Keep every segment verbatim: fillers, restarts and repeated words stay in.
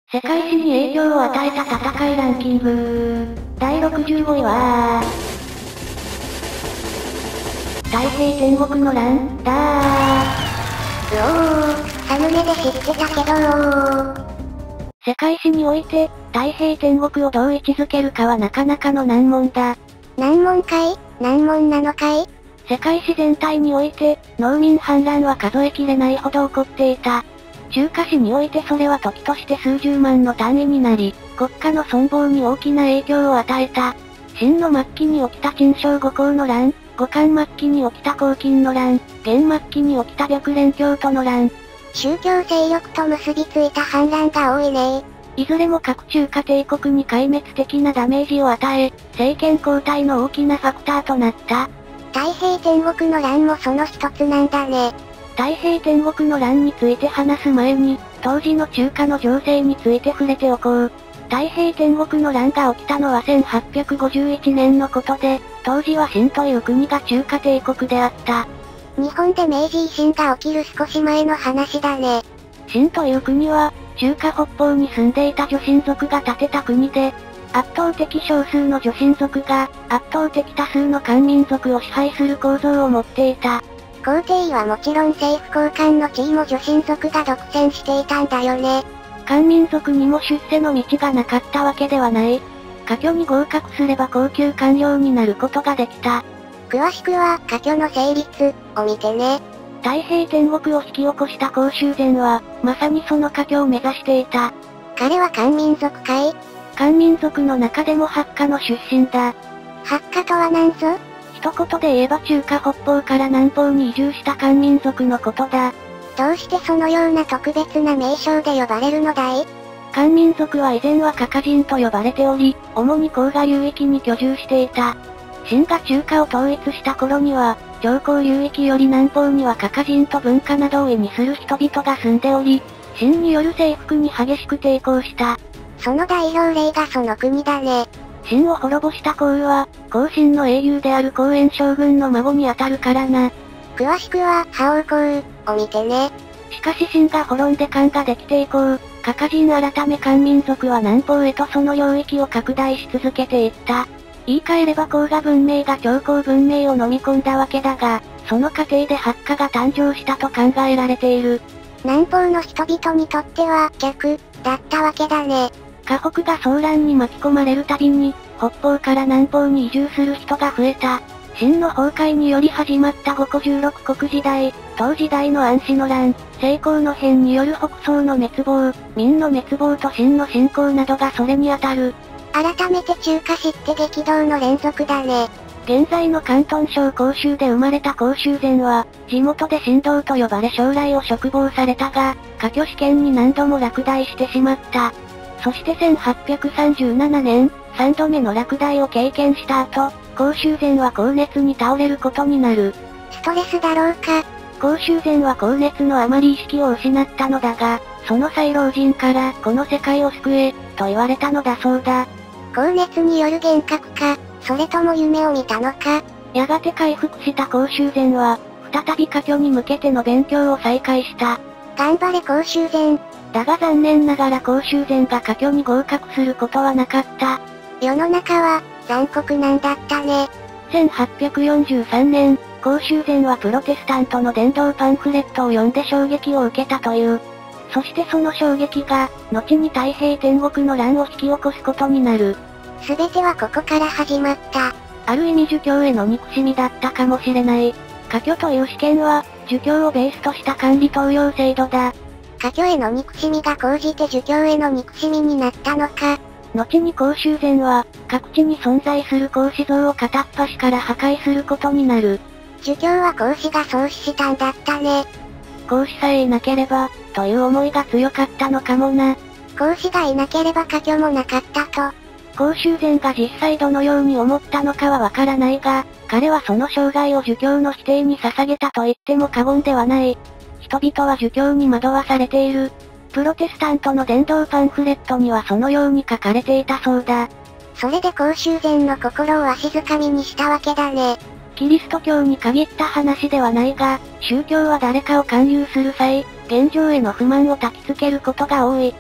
世界史に影響を与えた戦いランキング。だいろくじゅうごいは太平天国の乱だー。 うおー、サムネで知ってたけどー。 世界史において、太平天国をどう位置づけるかはなかなかの難問だ。 難問かい？難問なのかい？ 世界史全体において、農民反乱は数えきれないほど起こっていた。中華史においてそれは時として数十万の単位になり、国家の存亡に大きな影響を与えた。秦の末期に起きた陳勝五皇の乱、後漢末期に起きた黄巾の乱、元末期に起きた白蓮教徒の乱。 宗教勢力と結びついた反乱が多いね。 いずれも各中華帝国に壊滅的なダメージを与え、政権交代の大きなファクターとなった。 太平天国の乱もその一つなんだね。 太平天国の乱について話す前に、当時の中華の情勢について触れておこう。太平天国の乱が起きたのはせんはっぴゃくごじゅういちねんのことで、当時は秦という国が中華帝国であった。 日本で明治維新が起きる少し前の話だね。 秦という国は、中華北方に住んでいた女神族が建てた国で、圧倒的少数の女神族が、圧倒的多数の漢民族を支配する構造を持っていた。 皇帝はもちろん政府高官の地位も女神族が独占していたんだよね。 漢民族にも出世の道がなかったわけではない。科挙に合格すれば高級官僚になることができた。 詳しくは、科挙の成立を見てね。 太平天国を引き起こした公衆禅は、まさにその科挙を目指していた。 彼は漢民族かい？ 漢民族の中でも八家の出身だ。 八家とは何ぞ？ 一言で言えば中華北方から南方に移住した漢民族のことだ。 どうしてそのような特別な名称で呼ばれるのだい？ 漢民族は以前は華華人と呼ばれており、主に黄河流域に居住していた。秦が中華を統一した頃には、長江流域より南方には華華人と文化などを意味する人々が住んでおり、秦による征服に激しく抵抗した。 その代表例がその国だね。 秦を滅ぼした項羽は、後秦の英雄である光遠将軍の孫にあたるからな。 詳しくは、覇王項羽を見てね。 しかし秦が滅んで漢ができて以降、華華人改め漢民族は南方へとその領域を拡大し続けていった。言い換えれば黄河文明が長江文明を飲み込んだわけだが、その過程で八家が誕生したと考えられている。 南方の人々にとっては逆だったわけだね。 華北が騒乱に巻き込まれるたびに、北方から南方に移住する人が増えた。秦の崩壊により始まった五胡十六国時代、唐時代の安史の乱、成功の変による北宋の滅亡、明の滅亡と秦の侵攻などがそれに当たる。 改めて中華史って激動の連続だね。 現在の広東省広州で生まれた公衆禅は、地元で神道と呼ばれ将来を嘱望されたが、科挙試験に何度も落第してしまった。そしてせんはっぴゃくさんじゅうななねん、さんどめの落第を経験した後、公衆禅は高熱に倒れることになる。 ストレスだろうか。 公衆禅は高熱のあまり意識を失ったのだが、その際老人から、この世界を救え、と言われたのだそうだ。 高熱による幻覚か、それとも夢を見たのか。 やがて回復した公衆禅は、再び科挙に向けての勉強を再開した。 頑張れ公衆禅。 だが残念ながら公衆禅が科挙に合格することはなかった。 世の中は、残酷なんだったね。 せんはっぴゃくよんじゅうさんねん、公衆禅はプロテスタントの伝道パンフレットを読んで衝撃を受けたという。そしてその衝撃が、後に太平天国の乱を引き起こすことになる。 すべてはここから始まった。 ある意味儒教への憎しみだったかもしれない。科挙という試験は、儒教をベースとした管理登用制度だ。 科挙への憎しみが高じて儒教への憎しみになったのか。 後に公衆禅は、各地に存在する孔子像を片っ端から破壊することになる。 儒教は孔子が創始したんだったね。 孔子さえいなければ、という思いが強かったのかもな。 孔子がいなければ科挙もなかったと。 公衆禅が実際どのように思ったのかはわからないが、彼はその生涯を儒教の否定に捧げたと言っても過言ではない。人々は儒教に惑わされている。プロテスタントの伝道パンフレットにはそのように書かれていたそうだ。 それで公衆禅の心をわしづかみにしたわけだね。 キリスト教に限った話ではないが、宗教は誰かを勧誘する際、現状への不満を焚きつけることが多い。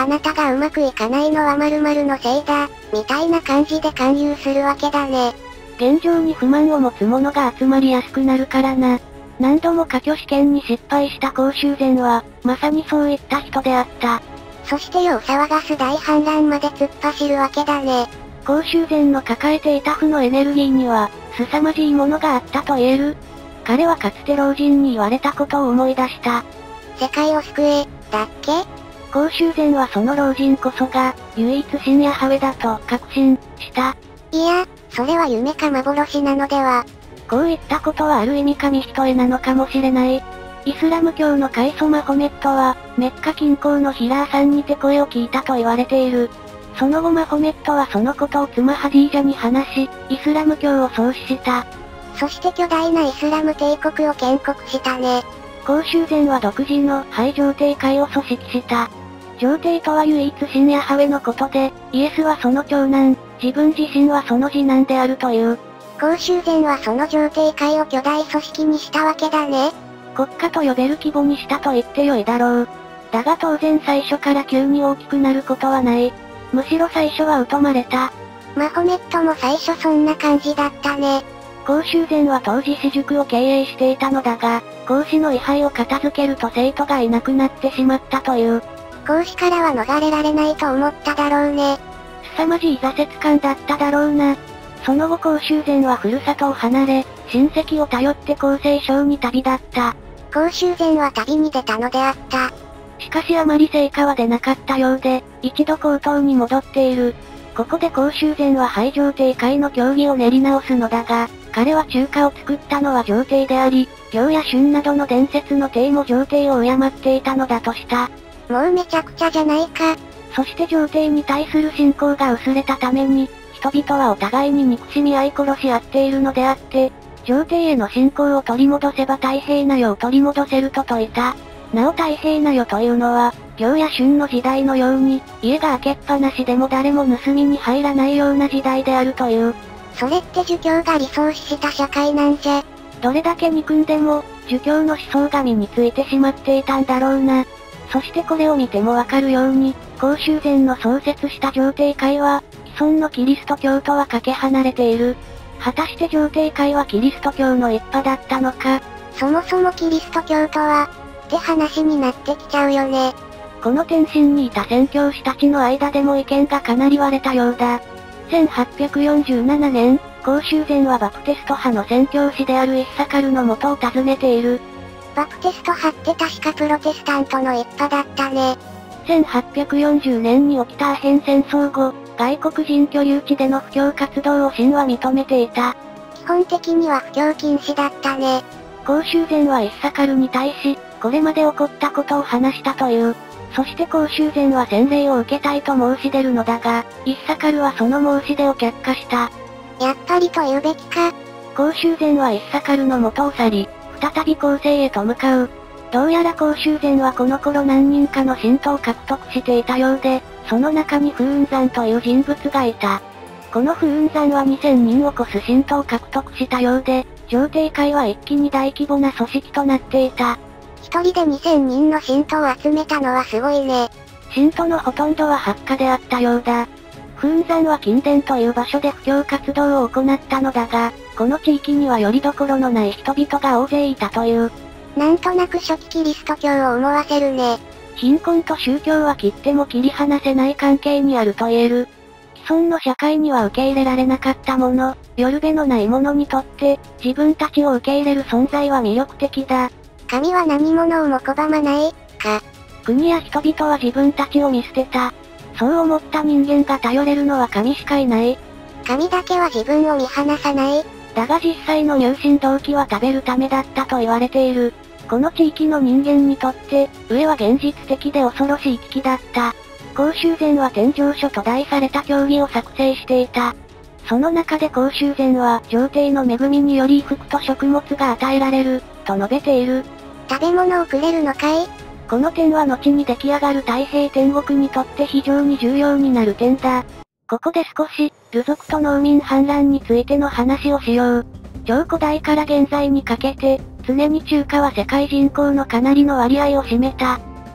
あなたがうまくいかないのは〇〇のせいだ、みたいな感じで勧誘するわけだね。 現状に不満を持つ者が集まりやすくなるからな。何度も科挙試験に失敗した公衆前は、まさにそういった人であった。 そして世を騒がす大反乱まで突っ走るわけだね。 公衆前の抱えていた負のエネルギーには、凄まじいものがあったと言える。彼はかつて老人に言われたことを思い出した。 世界を救え、だっけ？ 公衆前はその老人こそが、唯一深夜ハウェだと確信した。 いや、それは夢か幻なのでは。 こういったことはある意味紙一重なのかもしれない。イスラム教の開祖マホメットは、メッカ近郊のヒラーさんにて声を聞いたと言われている。その後マホメットはそのことを妻ハディージャに話し、イスラム教を創始した。 そして巨大なイスラム帝国を建国したね。 公衆前は独自の廃上帝会を組織した。上帝とは唯一深夜ハウェのことで、イエスはその長男、自分自身はその次男であるという。 公衆前はその上帝会を巨大組織にしたわけだね。 国家と呼べる規模にしたと言ってよいだろう。だが当然最初から急に大きくなることはない。むしろ最初は疎まれた。 マホメットも最初そんな感じだったね。 公衆前は当時私塾を経営していたのだが、講師の位牌を片付けると生徒がいなくなってしまったという。 講師からは逃れられないと思っただろうね。 凄まじい挫折感だっただろうな。その後公衆前はふるさとを離れ、親戚を頼って厚生省に旅立った。 公衆前は旅に出たのであった。 しかしあまり成果は出なかったようで、一度皇統に戻っている。ここで公衆前は廃上帝会の協議を練り直すのだが、彼は中華を作ったのは上帝であり、行や春などの伝説の帝も上帝を敬っていたのだとした。 もうめちゃくちゃじゃないか。 そして上帝に対する信仰が薄れたために、人々はお互いに憎しみ合い殺し合っているのであって、上帝への信仰を取り戻せば太平な世を取り戻せると説いた。なお太平な世というのは、行や春の時代のように、家が開けっぱなしでも誰も盗みに入らないような時代であるという。 それって儒教が理想視した社会なんじゃ。 どれだけ憎んでも、儒教の思想が身についてしまっていたんだろうな。そしてこれを見てもわかるように、公衆前の創設した上帝会は、既存のキリスト教とはかけ離れている。果たして上帝会はキリスト教の一派だったのか。 そもそもキリスト教とは、って話になってきちゃうよね。 この天津にいた宣教師たちの間でも意見がかなり割れたようだ。せんはっぴゃくよんじゅうななねん、公衆前はバプテスト派の宣教師であるイッサカルの元を訪ねている。 バプテスト派って確かプロテスタントの一派だったね。 せんはっぴゃくよんじゅうねんに起きたアヘン戦争後、外国人居留地での布教活動を神は認めていた。 基本的には布教禁止だったね。 公衆前はイッサカルに対し、これまで起こったことを話したという。そして公衆前は洗礼を受けたいと申し出るのだが、イッサカルはその申し出を却下した。 やっぱりと言うべきか。 公衆前はイッサカルの元を去り、再び後世へと向かう。どうやら公衆前はこの頃何人かの信徒を獲得していたようで、その中に風雲山という人物がいた。この風雲山はにせんにんを超す信徒を獲得したようで、上帝会は一気に大規模な組織となっていた。 一人でにせんにんの信徒を集めたのはすごいね。 信徒のほとんどは発火であったようだ。風雲山は金殿という場所で布教活動を行ったのだが、この地域には拠り所のない人々が大勢いたという。 なんとなく初期キリスト教を思わせるね。 貧困と宗教は切っても切り離せない関係にあると言える。既存の社会には受け入れられなかったもの、よるべのない者にとって、自分たちを受け入れる存在は魅力的だ。 神は何者をも拒まない、か。 国や人々は自分たちを見捨てた。そう思った人間が頼れるのは神しかいない。 神だけは自分を見放さない。 だが実際の入信動機は食べるためだったと言われている。この地域の人間にとって、上は現実的で恐ろしい危機だった。公衆前は天上書と題された教義を作成していた。その中で公衆前は上帝の恵みにより衣服と食物が与えられる、と述べている。 食べ物をくれるのかい？ この点は後に出来上がる太平天国にとって非常に重要になる点だ。ここで少し、ル族と農民反乱についての話をしよう。超古代から現在にかけて、常に中華は世界人口のかなりの割合を占めた。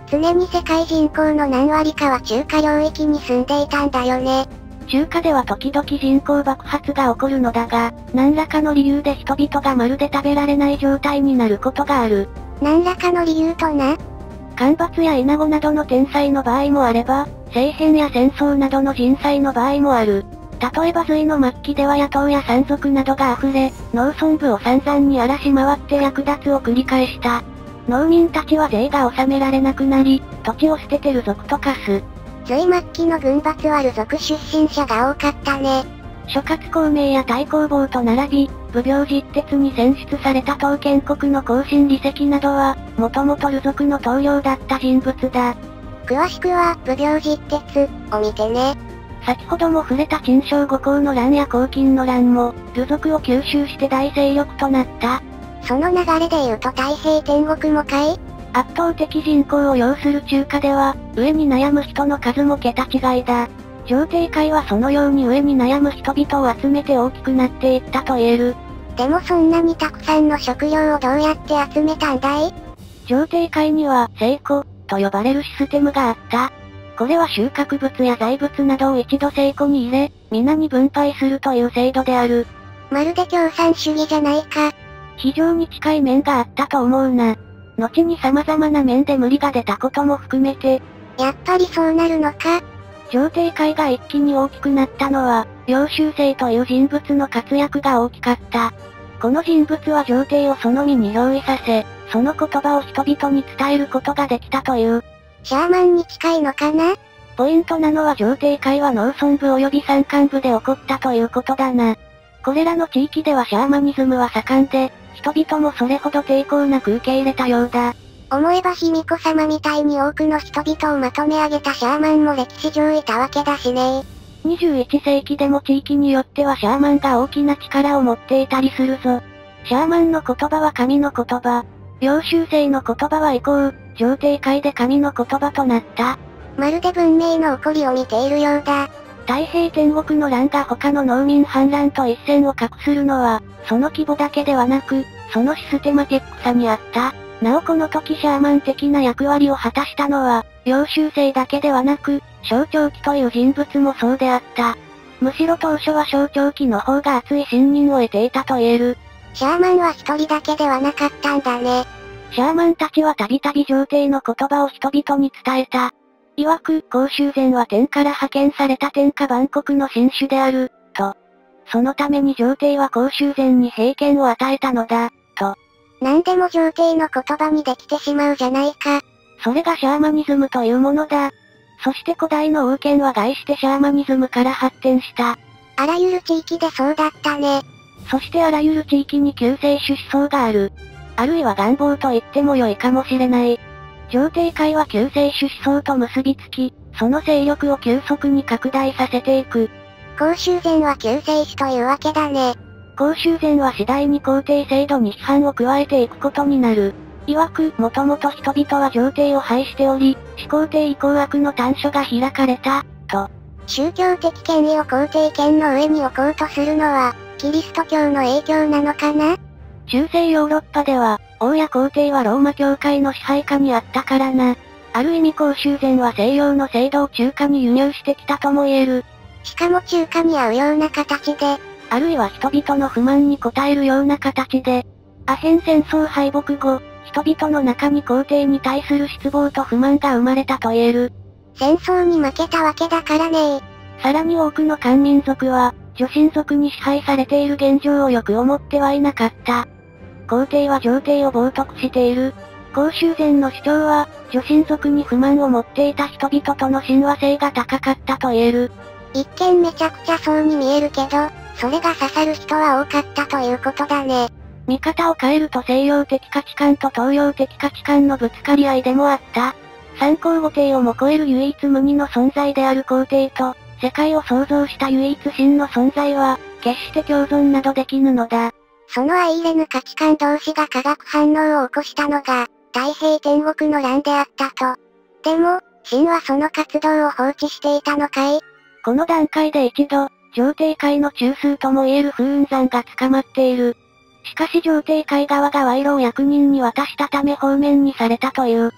常に世界人口の何割かは中華領域に住んでいたんだよね。 中華では時々人口爆発が起こるのだが、何らかの理由で人々がまるで食べられない状態になることがある。 何らかの理由とな。 干ばつやイナゴなどの天災の場合もあれば、政変や戦争などの人災の場合もある。例えば隋の末期では野党や山賊などが溢れ、農村部を散々に荒らし回って略奪を繰り返した。農民たちは税が納められなくなり、土地を捨ててル族と化す。 隋末期の軍閥はル族出身者が多かったね。 諸葛孔明や太公望と並び、武病実鉄に選出された東建国の孔信李石などは、もともとル族の棟梁だった人物だ。 詳しくは、武病実鉄を見てね。 先ほども触れた陳勝五行の乱や黄巾の乱も、ル族を吸収して大勢力となった。 その流れで言うと太平天国もかい？ 圧倒的人口を要する中華では、上に悩む人の数も桁違いだ。上帝界はそのように上に悩む人々を集めて大きくなっていったと言える。 でもそんなにたくさんの食料をどうやって集めたんだい？ 上帝界には、聖庫、と呼ばれるシステムがあった。これは収穫物や財物などを一度聖庫に入れ、皆に分配するという制度である。 まるで共産主義じゃないか。 非常に近い面があったと思うな。後に様々な面で無理が出たことも含めて。 やっぱりそうなるのか？ 上帝界が一気に大きくなったのは、領州生という人物の活躍が大きかった。この人物は上帝をその身に憑依させ、その言葉を人々に伝えることができたという。 シャーマンに近いのかな？ ポイントなのは上帝界は農村部及び山間部で起こったということだな。これらの地域ではシャーマニズムは盛んで、人々もそれほど抵抗なく受け入れたようだ。 思えば卑弥呼様みたいに多くの人々をまとめ上げたシャーマンも歴史上いたわけだしね。 にじゅういち世紀でも地域によってはシャーマンが大きな力を持っていたりするぞ。シャーマンの言葉は神の言葉。領州生の言葉は以降、上帝界で神の言葉となった。 まるで文明の起こりを見ているようだ。 太平天国の乱が他の農民反乱と一線を画するのは、その規模だけではなく、そのシステマティックさにあった。なおこの時シャーマン的な役割を果たしたのは、領州生だけではなく、象徴記という人物もそうであった。むしろ当初は象徴記の方が熱い信任を得ていたと言える。 シャーマンは一人だけではなかったんだね。 シャーマンたちはたびたび上帝の言葉を人々に伝えた。曰く、公衆禅は天から派遣された天下万国の神種である、と。そのために上帝は公衆禅に平権を与えたのだ、と。 なんでも上帝の言葉にできてしまうじゃないか。 それがシャーマニズムというものだ。そして古代の王権は概してシャーマニズムから発展した。 あらゆる地域でそうだったね。 そしてあらゆる地域に救世主思想がある。あるいは願望と言っても良いかもしれない。上帝界は救世主思想と結びつき、その勢力を急速に拡大させていく。 公衆禅は救世主というわけだね。 公衆禅は次第に皇帝制度に批判を加えていくことになる。曰く、もともと人々は上帝を拝しており、始皇帝以降悪の短所が開かれた、と。 宗教的権威を皇帝権の上に置こうとするのは、キリスト教の影響なのかな？ 中世ヨーロッパでは、王や皇帝はローマ教会の支配下にあったからな。ある意味公衆禅は西洋の制度を中華に輸入してきたとも言える。 しかも中華に合うような形で、 あるいは人々の不満に応えるような形で、アヘン戦争敗北後、人々の中に皇帝に対する失望と不満が生まれたと言える。 戦争に負けたわけだからね。 さらに多くの漢民族は、女神族に支配されている現状をよく思ってはいなかった。皇帝は上帝を冒涜している。公衆禅の主張は、女神族に不満を持っていた人々との親和性が高かったと言える。 一見めちゃくちゃそうに見えるけど、それが刺さる人は多かったということだね。 見方を変えると西洋的価値観と東洋的価値観のぶつかり合いでもあった。三皇五帝をも超える唯一無二の存在である皇帝と、世界を創造した唯一神の存在は、決して共存などできぬのだ。 その相入れぬ価値観同士が化学反応を起こしたのが、太平天国の乱であったと。でも、神はその活動を放置していたのかい？ この段階で一度、上帝界の中枢とも言える風雲山が捕まっている。しかし上帝界側が賄賂を役人に渡したため放免にされたという。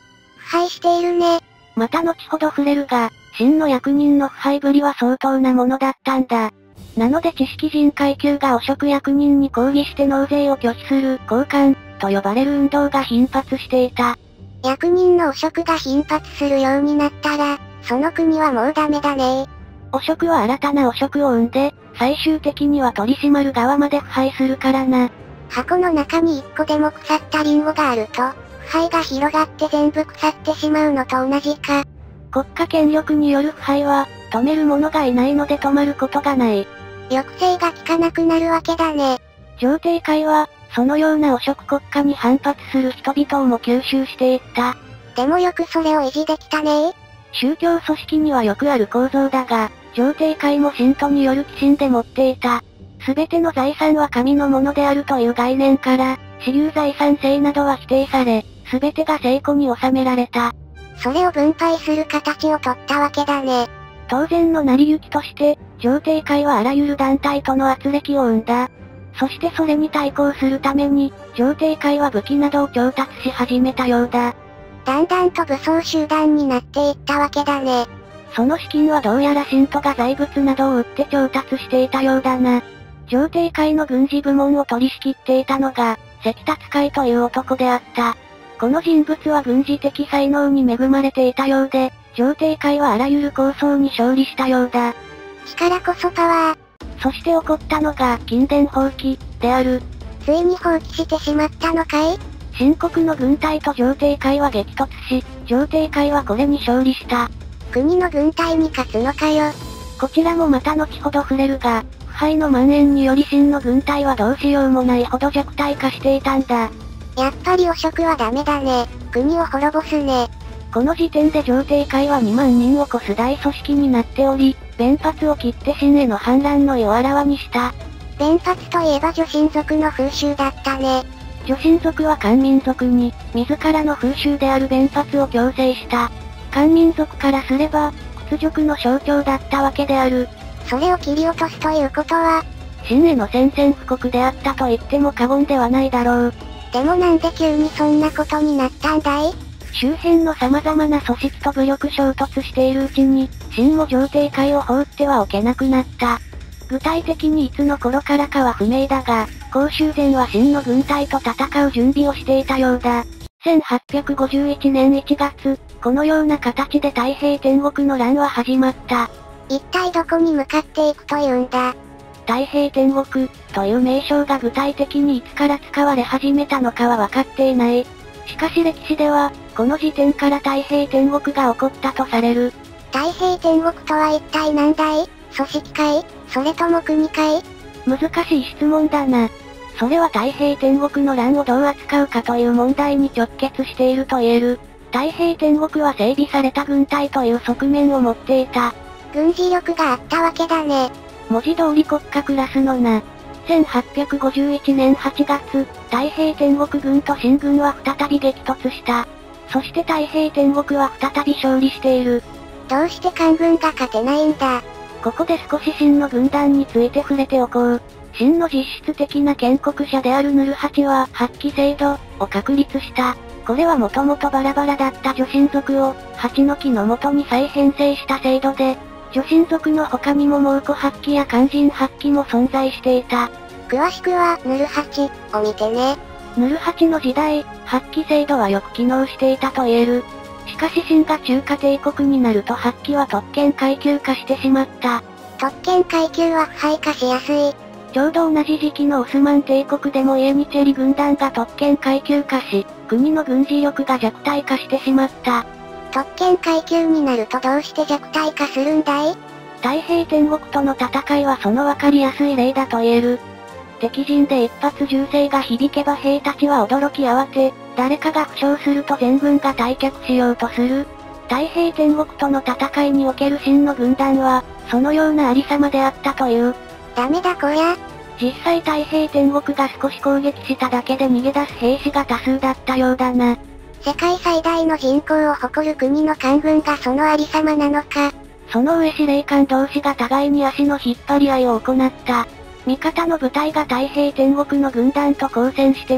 敗しているね。 また後ほど触れるが、秦の役人の腐敗ぶりは相当なものだったんだ。なので知識人階級が汚職役人に抗議して納税を拒否する交換と呼ばれる運動が頻発していた。 役人の汚職が頻発するようになったら、その国はもうダメだね。 汚職は新たな汚職を生んで、最終的には取り締まる側まで腐敗するからな。 箱の中に一個でも腐ったリンゴがあると、腐敗が広がって全部腐ってしまうのと同じか。 国家権力による腐敗は、止める者がいないので止まることがない。 抑制が効かなくなるわけだね。 上帝会は、そのような汚職国家に反発する人々をも吸収していった。 でもよくそれを維持できたね。 宗教組織にはよくある構造だが、上帝会も信徒による寄進で持っていた。すべての財産は神のものであるという概念から、私有財産制などは否定され、すべてが聖庫に収められた。 それを分配する形をとったわけだね。 当然の成り行きとして、上帝会はあらゆる団体との圧力を生んだ。そしてそれに対抗するために、上帝会は武器などを調達し始めたようだ。 だんだんと武装集団になっていったわけだね。 その資金はどうやら信徒が財物などを売って調達していたようだな。上帝会の軍事部門を取り仕切っていたのが、石達会という男であった。この人物は軍事的才能に恵まれていたようで、上帝会はあらゆる構想に勝利したようだ。 力こそパワー。 そして起こったのが、近伝放棄、である。 ついに放棄してしまったのかい？ 秦国の軍隊と上帝会は激突し、上帝会はこれに勝利した。 国の軍隊に勝つのかよ。 こちらもまた後ほど触れるが、腐敗の蔓延により秦の軍隊はどうしようもないほど弱体化していたんだ。 やっぱり汚職はダメだね。国を滅ぼすね。 この時点で上帝会はにまんにんを超す大組織になっており、弁髪を切って秦への反乱の意をあらわにした。 弁髪といえば女神族の風習だったね。 女神族は漢民族に、自らの風習である弁髪を強制した。漢民族からすれば、屈辱の象徴だったわけである。 それを切り落とすということは、 秦への宣戦布告であったと言っても過言ではないだろう。 でもなんで急にそんなことになったんだい？ 周辺の様々な組織と武力衝突しているうちに、秦も上帝会を放ってはおけなくなった。具体的にいつの頃からかは不明だが、公衆前は秦の軍隊と戦う準備をしていたようだ。せんはっぴゃくごじゅういちねんいちがつ、このような形で太平天国の乱は始まった。 一体どこに向かっていくというんだ？ 太平天国、という名称が具体的にいつから使われ始めたのかは分かっていない。しかし歴史では、この時点から太平天国が起こったとされる。 太平天国とは一体何だい？組織会？それとも国会？ 難しい質問だな。それは太平天国の乱をどう扱うかという問題に直結していると言える。太平天国は整備された軍隊という側面を持っていた。 軍事力があったわけだね。 文字通り国家クラスのな。せんはっぴゃくごじゅういちねんはちがつ、太平天国軍と秦軍は再び激突した。そして太平天国は再び勝利している。 どうして漢軍が勝てないんだ？ ここで少し秦の軍団について触れておこう。秦の実質的な建国者であるヌルハチは、八旗制度を確立した。これはもともとバラバラだった女神族を、八の木の元に再編成した制度で、女神族の他にも蒙古八旗や漢人八旗も存在していた。 詳しくは、ヌルハチを見てね。 ヌルハチの時代、八旗制度はよく機能していたと言える。しかし秦が中華帝国になると八旗は特権階級化してしまった。 特権階級は腐敗化しやすい。 ちょうど同じ時期のオスマン帝国でもイエニチェリ軍団が特権階級化し、国の軍事力が弱体化してしまった。 特権階級になるとどうして弱体化するんだい？ 太平天国との戦いはそのわかりやすい例だと言える。敵陣で一発銃声が響けば兵たちは驚き慌て、誰かが負傷すると全軍が退却しようとする。太平天国との戦いにおける秦の軍団は、そのようなありさまであったという。 ダメだこりゃ。 実際太平天国が少し攻撃しただけで逃げ出す兵士が多数だったようだな。 世界最大の人口を誇る国の官軍がそのありさまなのか。 その上司令官同士が互いに足の引っ張り合いを行った。味方の部隊が太平天国の軍団と交戦しても、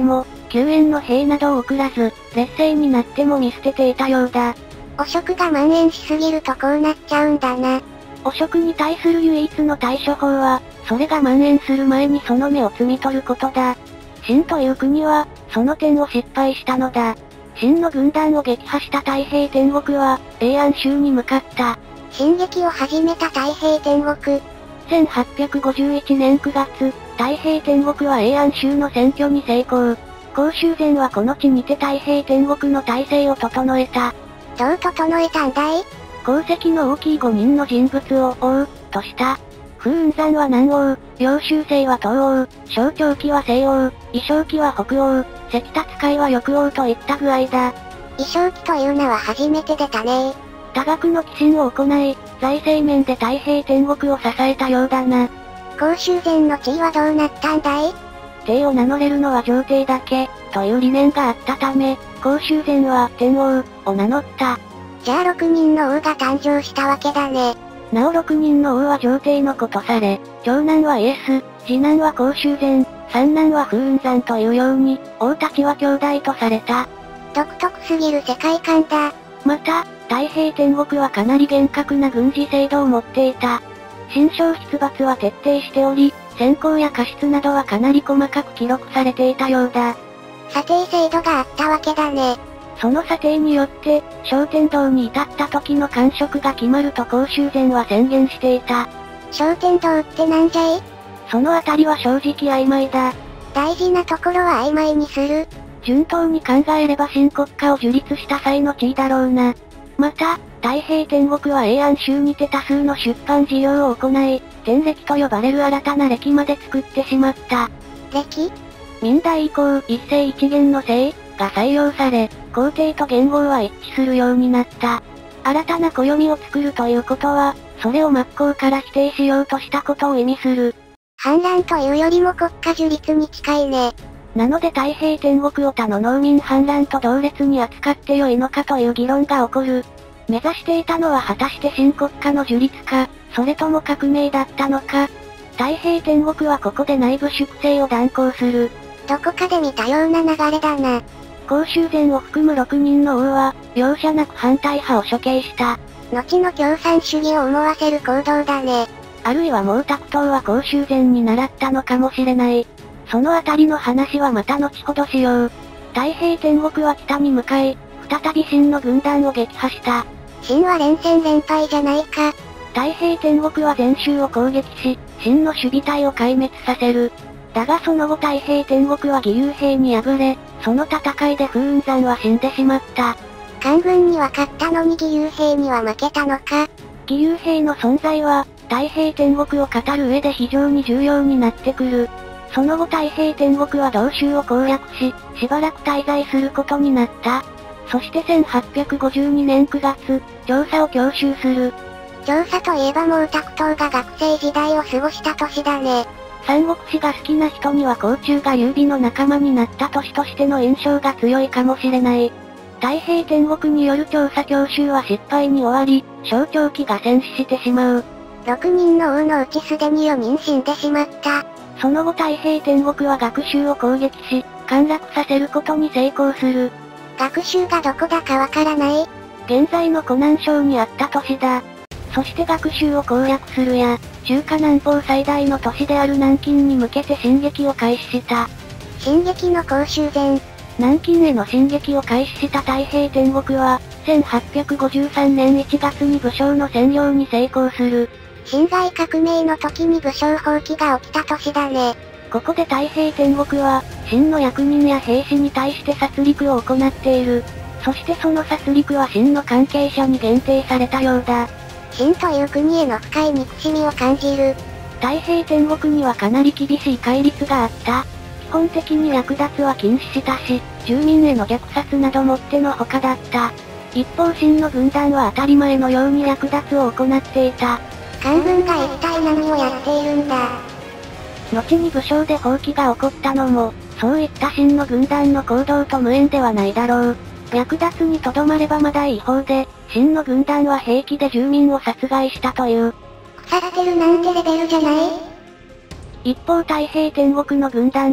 救援の兵などを送らず、劣勢になっても見捨てていたようだ。 汚職が蔓延しすぎるとこうなっちゃうんだな。 汚職に対する唯一の対処法は、それが蔓延する前にその芽を摘み取ることだ。秦という国は、その点を失敗したのだ。秦の軍団を撃破した太平天国は、永安州に向かった。 進撃を始めた太平天国。 せんはっぴゃくごじゅういちねんくがつ、太平天国は永安州の占拠に成功。甲州前はこの地にて太平天国の体制を整えた。 どう整えたんだい？ 功績の大きいごにんの人物を王とした。風雲山は南王、領州星は東王、小長期は西王、異正期は北王、石達海は翼王といった具合だ。 異正期という名は初めて出たね。 多額の寄進を行い、財政面で太平天国を支えたようだな。 甲州前の地位はどうなったんだい？ 帝を名乗れるのは上帝だけ、という理念があったため、甲州前は天王を名乗った。 じゃあろくにんの王が誕生したわけだね。 なおろくにんの王は上帝の子とされ、長男はイエス、次男は甲州前、三男は風雲山というように、王たちは兄弟とされた。 独特すぎる世界観だ。 また、太平天国はかなり厳格な軍事制度を持っていた。新章出伐は徹底しており、戦功や過失などはかなり細かく記録されていたようだ。 査定制度があったわけだね。 その査定によって、小天道に至った時の官職が決まると甲州前は宣言していた。 小天道ってなんじゃい？ そのあたりは正直曖昧だ。 大事なところは曖昧にする。 順当に考えれば新国家を樹立した際の地位だろうな。また、太平天国は永安州にて多数の出版事業を行い、天暦と呼ばれる新たな暦まで作ってしまった。 暦？ 明代以降、一世一元の姓が採用され、皇帝と元号は一致するようになった。新たな暦を作るということは、それを真っ向から否定しようとしたことを意味する。 反乱というよりも国家樹立に近いね。 なので太平天国を他の農民反乱と同列に扱ってよいのかという議論が起こる。目指していたのは果たして新国家の樹立か、それとも革命だったのか。太平天国はここで内部粛清を断行する。 どこかで見たような流れだな。 甲州前を含むろくにんの王は、容赦なく反対派を処刑した。 後の共産主義を思わせる行動だね。 あるいは毛沢東は甲州前に倣ったのかもしれない。そのあたりの話はまた後ほどしよう。太平天国は北に向かい、再び秦の軍団を撃破した。 秦は連戦連敗じゃないか。 太平天国は全州を攻撃し、秦の守備隊を壊滅させる。だがその後太平天国は義勇兵に敗れ、その戦いで風雲山は死んでしまった。 官軍には勝ったのに義勇兵には負けたのか。 義勇兵の存在は、太平天国を語る上で非常に重要になってくる。その後太平天国は同州を攻略し、しばらく滞在することになった。そしてせんはっぴゃくごじゅうにねんくがつ、調査を強襲する。 調査といえば毛沢東が学生時代を過ごした年だね。 三国志が好きな人には甲冑が劉備の仲間になった年としての印象が強いかもしれない。太平天国による調査強襲は失敗に終わり、小長期が戦死してしまう。 ろくにんの王のうちすでによにん死んでしまった。 その後太平天国は学州を攻撃し、陥落させることに成功する。 学州がどこだかわからない？ 現在の湖南省にあった都市だ。そして学州を攻略するや、中華南方最大の都市である南京に向けて進撃を開始した。 進撃の甲州前。 南京への進撃を開始した太平天国は、せんはっぴゃくごじゅうさんねんいちがつに武将の占領に成功する。 辛亥革命の時に武将蜂起が起きた年だね。 ここで太平天国は、秦の役人や兵士に対して殺戮を行っている。そしてその殺戮は秦の関係者に限定されたようだ。 秦という国への深い憎しみを感じる。 太平天国にはかなり厳しい戒律があった。基本的に略奪は禁止したし、住民への虐殺などもってのほかだった。一方秦の軍団は当たり前のように略奪を行っていた。 官軍が一体何をやっているんだ。 後に武将で蜂起が起こったのも、そういった秦の軍団の行動と無縁ではないだろう。略奪にとどまればまだ違法で、秦の軍団は兵器で住民を殺害したという。 腐ってるなんてレベルじゃない？ 一方太平天国の軍団は、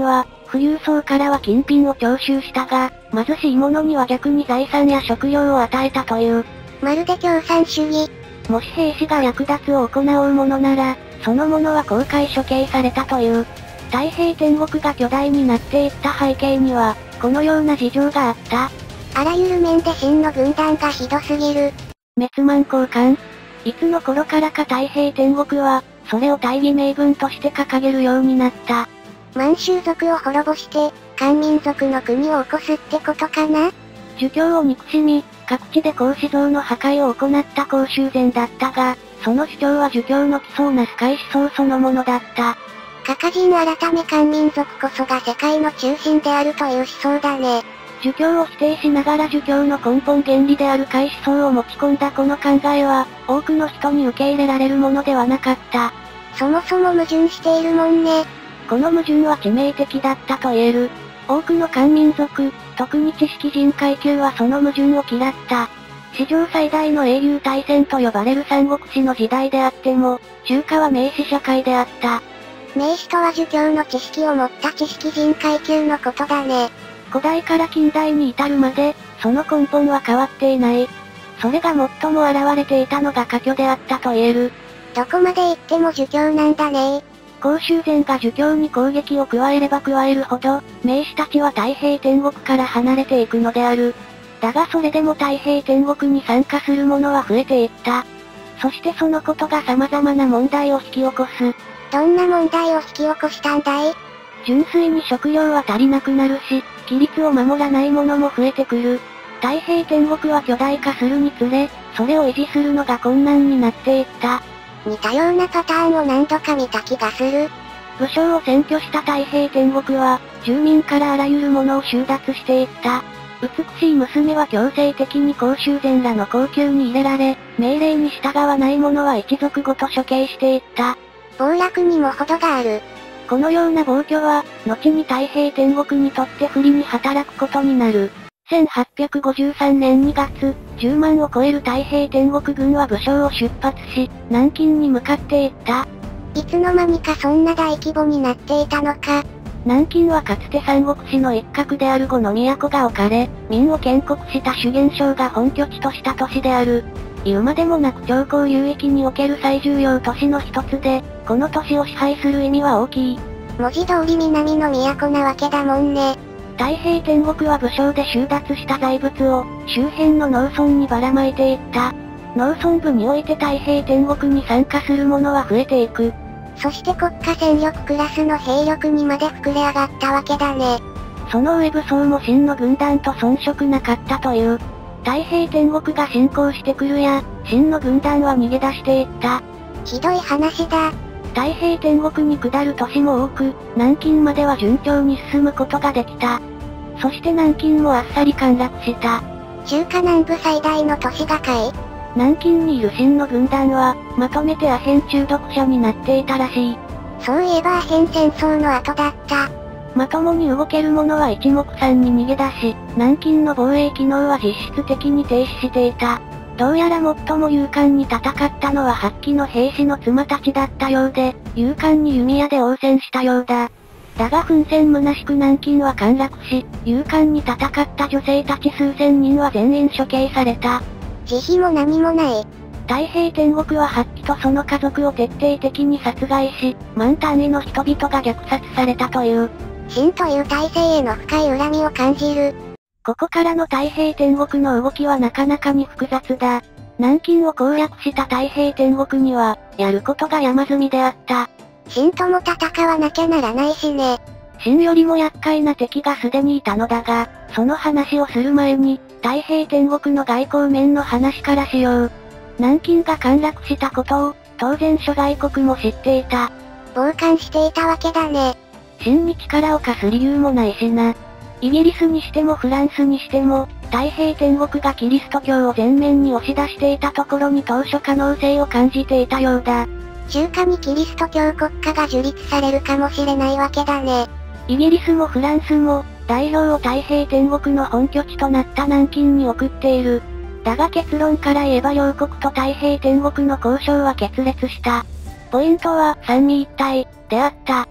富裕層からは金品を徴収したが、貧しい者には逆に財産や食料を与えたという。 まるで共産主義。 もし兵士が略奪を行うものなら、その者は公開処刑されたという。太平天国が巨大になっていった背景には、このような事情があった。 あらゆる面で秦の軍団がひどすぎる。 滅万交換。いつの頃からか太平天国は、それを大義名分として掲げるようになった。 満州族を滅ぼして、漢民族の国を起こすってことかな？ 儒教を憎しみ、各地で孔子像の破壊を行った公衆前だったが、その主張は儒教の基礎をなす怪思想そのものだった。 カカ人改め漢民族こそが世界の中心であるという思想だね。 儒教を否定しながら儒教の根本原理である怪思想を持ち込んだこの考えは、多くの人に受け入れられるものではなかった。 そもそも矛盾しているもんね。 この矛盾は致命的だったと言える。多くの漢民族、特に知識人階級はその矛盾を嫌った。史上最大の英雄大戦と呼ばれる三国志の時代であっても、中華は名士社会であった。 名士とは儒教の知識を持った知識人階級のことだね。 古代から近代に至るまで、その根本は変わっていない。それが最も現れていたのが科挙であったと言える。 どこまで行っても儒教なんだね。 公衆前が儒教に攻撃を加えれば加えるほど、名士たちは太平天国から離れていくのである。だがそれでも太平天国に参加する者は増えていった。そしてそのことが様々な問題を引き起こす。 どんな問題を引き起こしたんだい？ 純粋に食料は足りなくなるし、規律を守らない者も増えてくる。太平天国は巨大化するにつれ、それを維持するのが困難になっていった。 似たようなパターンを何度か見た気がする。 武将を占拠した太平天国は、住民からあらゆるものを収奪していった。美しい娘は強制的に公衆前らの後宮に入れられ、命令に従わない者は一族ごと処刑していった。 暴落にも程がある。 このような暴挙は、後に太平天国にとって不利に働くことになる。せんはっぴゃくごじゅうさんねんにがつ、じゅうまんを超える太平天国軍は武将を出発し、南京に向かっていった。 いつの間にかそんな大規模になっていたのか。 南京はかつて三国志の一角である呉の都が置かれ、明を建国した朱元璋が本拠地とした都市である。言うまでもなく長江流域における最重要都市の一つで、この都市を支配する意味は大きい。 文字通り南の都なわけだもんね。 太平天国は武将で収奪した財物を、周辺の農村にばらまいていった。農村部において太平天国に参加する者は増えていく。 そして国家戦力クラスの兵力にまで膨れ上がったわけだね。 その上武装も秦の軍団と遜色なかったという。太平天国が侵攻してくるや、秦の軍団は逃げ出していった。 ひどい話だ。 太平天国に下る都市も多く、南京までは順調に進むことができた。そして南京もあっさり陥落した。 中華南部最大の都市がかい？ 南京にいる秦の軍団は、まとめてアヘン中毒者になっていたらしい。 そういえばアヘン戦争の後だった。 まともに動ける者は一目散に逃げ出し、南京の防衛機能は実質的に停止していた。どうやら最も勇敢に戦ったのははっきの兵士の妻たちだったようで、勇敢に弓矢で応戦したようだ。だが奮戦虚しく南京は陥落し、勇敢に戦った女性たち数千人は全員処刑された。 慈悲も何もない。 太平天国ははっきとその家族を徹底的に殺害し、万単位の人々が虐殺されたという。 秦という体制への深い恨みを感じる。 ここからの太平天国の動きはなかなかに複雑だ。南京を攻略した太平天国には、やることが山積みであった。 秦とも戦わなきゃならないしね。 秦よりも厄介な敵がすでにいたのだが、その話をする前に、太平天国の外交面の話からしよう。南京が陥落したことを、当然諸外国も知っていた。 傍観していたわけだね。 秦に力を貸す理由もないしな。イギリスにしてもフランスにしても、太平天国がキリスト教を前面に押し出していたところに当初可能性を感じていたようだ。 中華にキリスト教国家が樹立されるかもしれないわけだね。 イギリスもフランスも、代表を太平天国の本拠地となった南京に送っている。だが結論から言えば両国と太平天国の交渉は決裂した。ポイントは三位一体であった。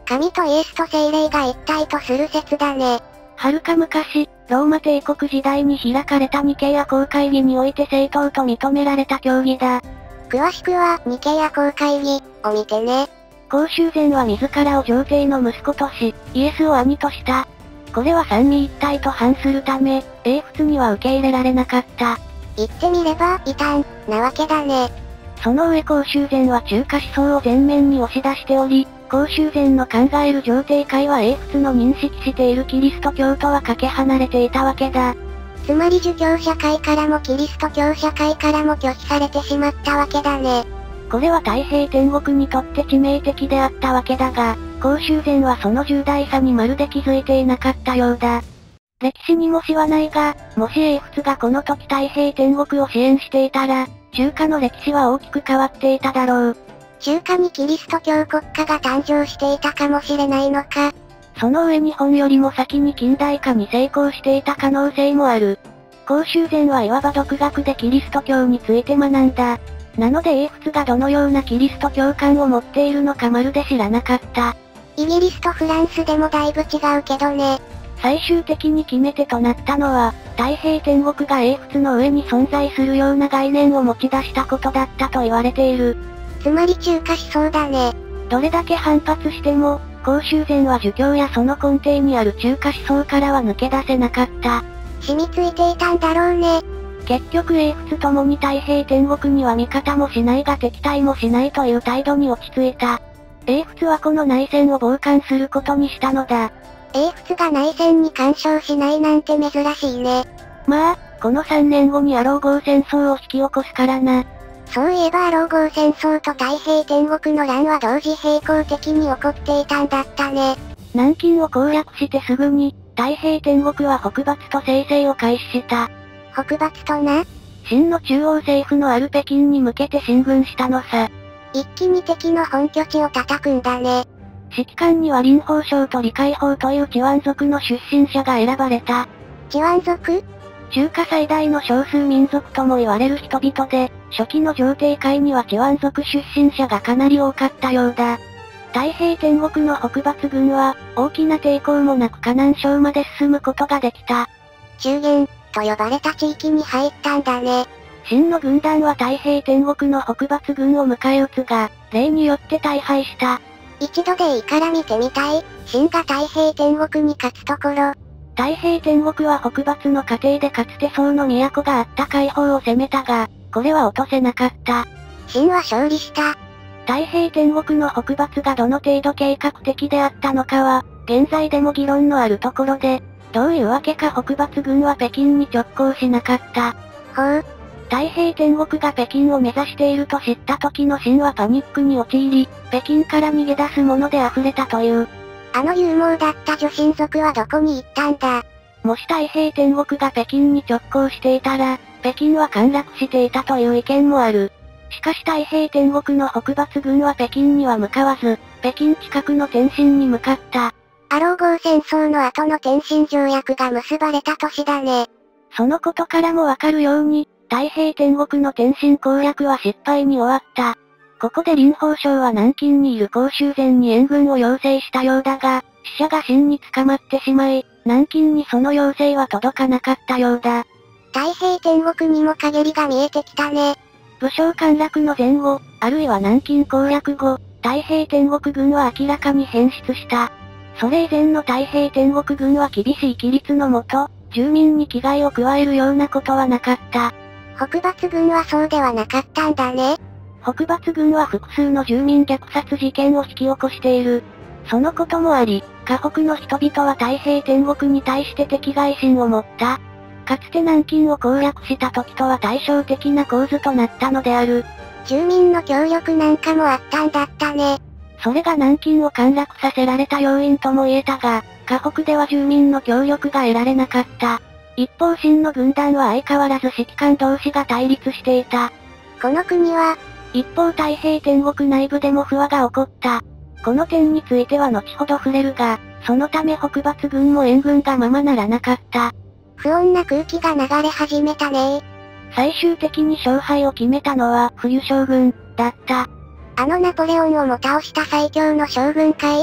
神とイエスと精霊が一体とする説だね。 遥か昔、ローマ帝国時代に開かれたニケア公会議において正当と認められた教義だ。 詳しくは、ニケア公会議を見てね。 公衆前は自らを上帝の息子とし、イエスを兄とした。これは三位一体と反するため、英仏には受け入れられなかった。 言ってみれば、異端、なわけだね。 その上公衆前は中華思想を前面に押し出しており、公衆前の考える上帝会は英仏の認識しているキリスト教とはかけ離れていたわけだ。 つまり儒教社会からもキリスト教社会からも拒否されてしまったわけだね。 これは太平天国にとって致命的であったわけだが、公衆前はその重大さにまるで気づいていなかったようだ。歴史にもしはないが、もし英仏がこの時太平天国を支援していたら、中華の歴史は大きく変わっていただろう。 中華にキリスト教国家が誕生していたかもしれないのか。 その上日本よりも先に近代化に成功していた可能性もある。公衆前はいわば独学でキリスト教について学んだ。なので英仏がどのようなキリスト教観を持っているのかまるで知らなかった。 イギリスとフランスでもだいぶ違うけどね。 最終的に決め手となったのは、太平天国が英仏の上に存在するような概念を持ち出したことだったと言われている。 つまり中華思想だね。 どれだけ反発しても、公衆前は儒教やその根底にある中華思想からは抜け出せなかった。 染みついていたんだろうね。 結局英仏ともに太平天国には味方もしないが敵対もしないという態度に落ち着いた。英仏はこの内戦を傍観することにしたのだ。 英仏が内戦に干渉しないなんて珍しいね。 まあ、このさんねんごにアロー号戦争を引き起こすからな。 そういえばアロー号戦争と太平天国の乱は同時並行的に起こっていたんだったね。 南京を攻略してすぐに、太平天国は北伐と制勢を開始した。 北伐とな。 清の中央政府のある北京に向けて進軍したのさ。 一気に敵の本拠地を叩くんだね。 指揮官には林宝章と李海宝というチワン族の出身者が選ばれた。 チワン族？ 中華最大の少数民族とも言われる人々で、初期の上帝会にはチワン族出身者がかなり多かったようだ。太平天国の北伐軍は、大きな抵抗もなく河南省まで進むことができた。 中原、と呼ばれた地域に入ったんだね。 清の軍団は太平天国の北伐軍を迎え撃つが、例によって大敗した。 一度でいいから見てみたい。清が太平天国に勝つところ。 太平天国は北伐の過程でかつて宋の都があった海邦を攻めたが、これは落とせなかった。 清は勝利した。 太平天国の北伐がどの程度計画的であったのかは、現在でも議論のあるところで、どういうわけか北伐軍は北京に直行しなかった。 ほう。 太平天国が北京を目指していると知った時の清はパニックに陥り、北京から逃げ出すもので溢れたという。 あの勇猛だった女神族はどこに行ったんだ。 もし太平天国が北京に直行していたら、北京は陥落していたという意見もある。しかし太平天国の北伐軍は北京には向かわず、北京近くの天津に向かった。 アロー号戦争の後の天津条約が結ばれた年だね。 そのことからもわかるように、太平天国の天津攻略は失敗に終わった。ここで林宝章は南京にいる公衆前に援軍を要請したようだが、使者が清に捕まってしまい、南京にその要請は届かなかったようだ。 太平天国にも陰りが見えてきたね。 武将陥落の前後、あるいは南京攻略後、太平天国軍は明らかに変質した。それ以前の太平天国軍は厳しい規律のもと、住民に危害を加えるようなことはなかった。 北伐軍はそうではなかったんだね。 北伐軍は複数の住民虐殺事件を引き起こしている。そのこともあり、河北の人々は太平天国に対して敵外心を持った。かつて南京を攻略した時とは対照的な構図となったのである。 住民の協力なんかもあったんだったね。 それが南京を陥落させられた要因とも言えたが、河北では住民の協力が得られなかった。一方清の軍団は相変わらず指揮官同士が対立していた。 この国は、 一方太平天国内部でも不和が起こった。この点については後ほど触れるが、そのため北伐軍も援軍がままならなかった。 不穏な空気が流れ始めたね。 最終的に勝敗を決めたのは冬将軍だった。 あのナポレオンをも倒した最強の将軍かい？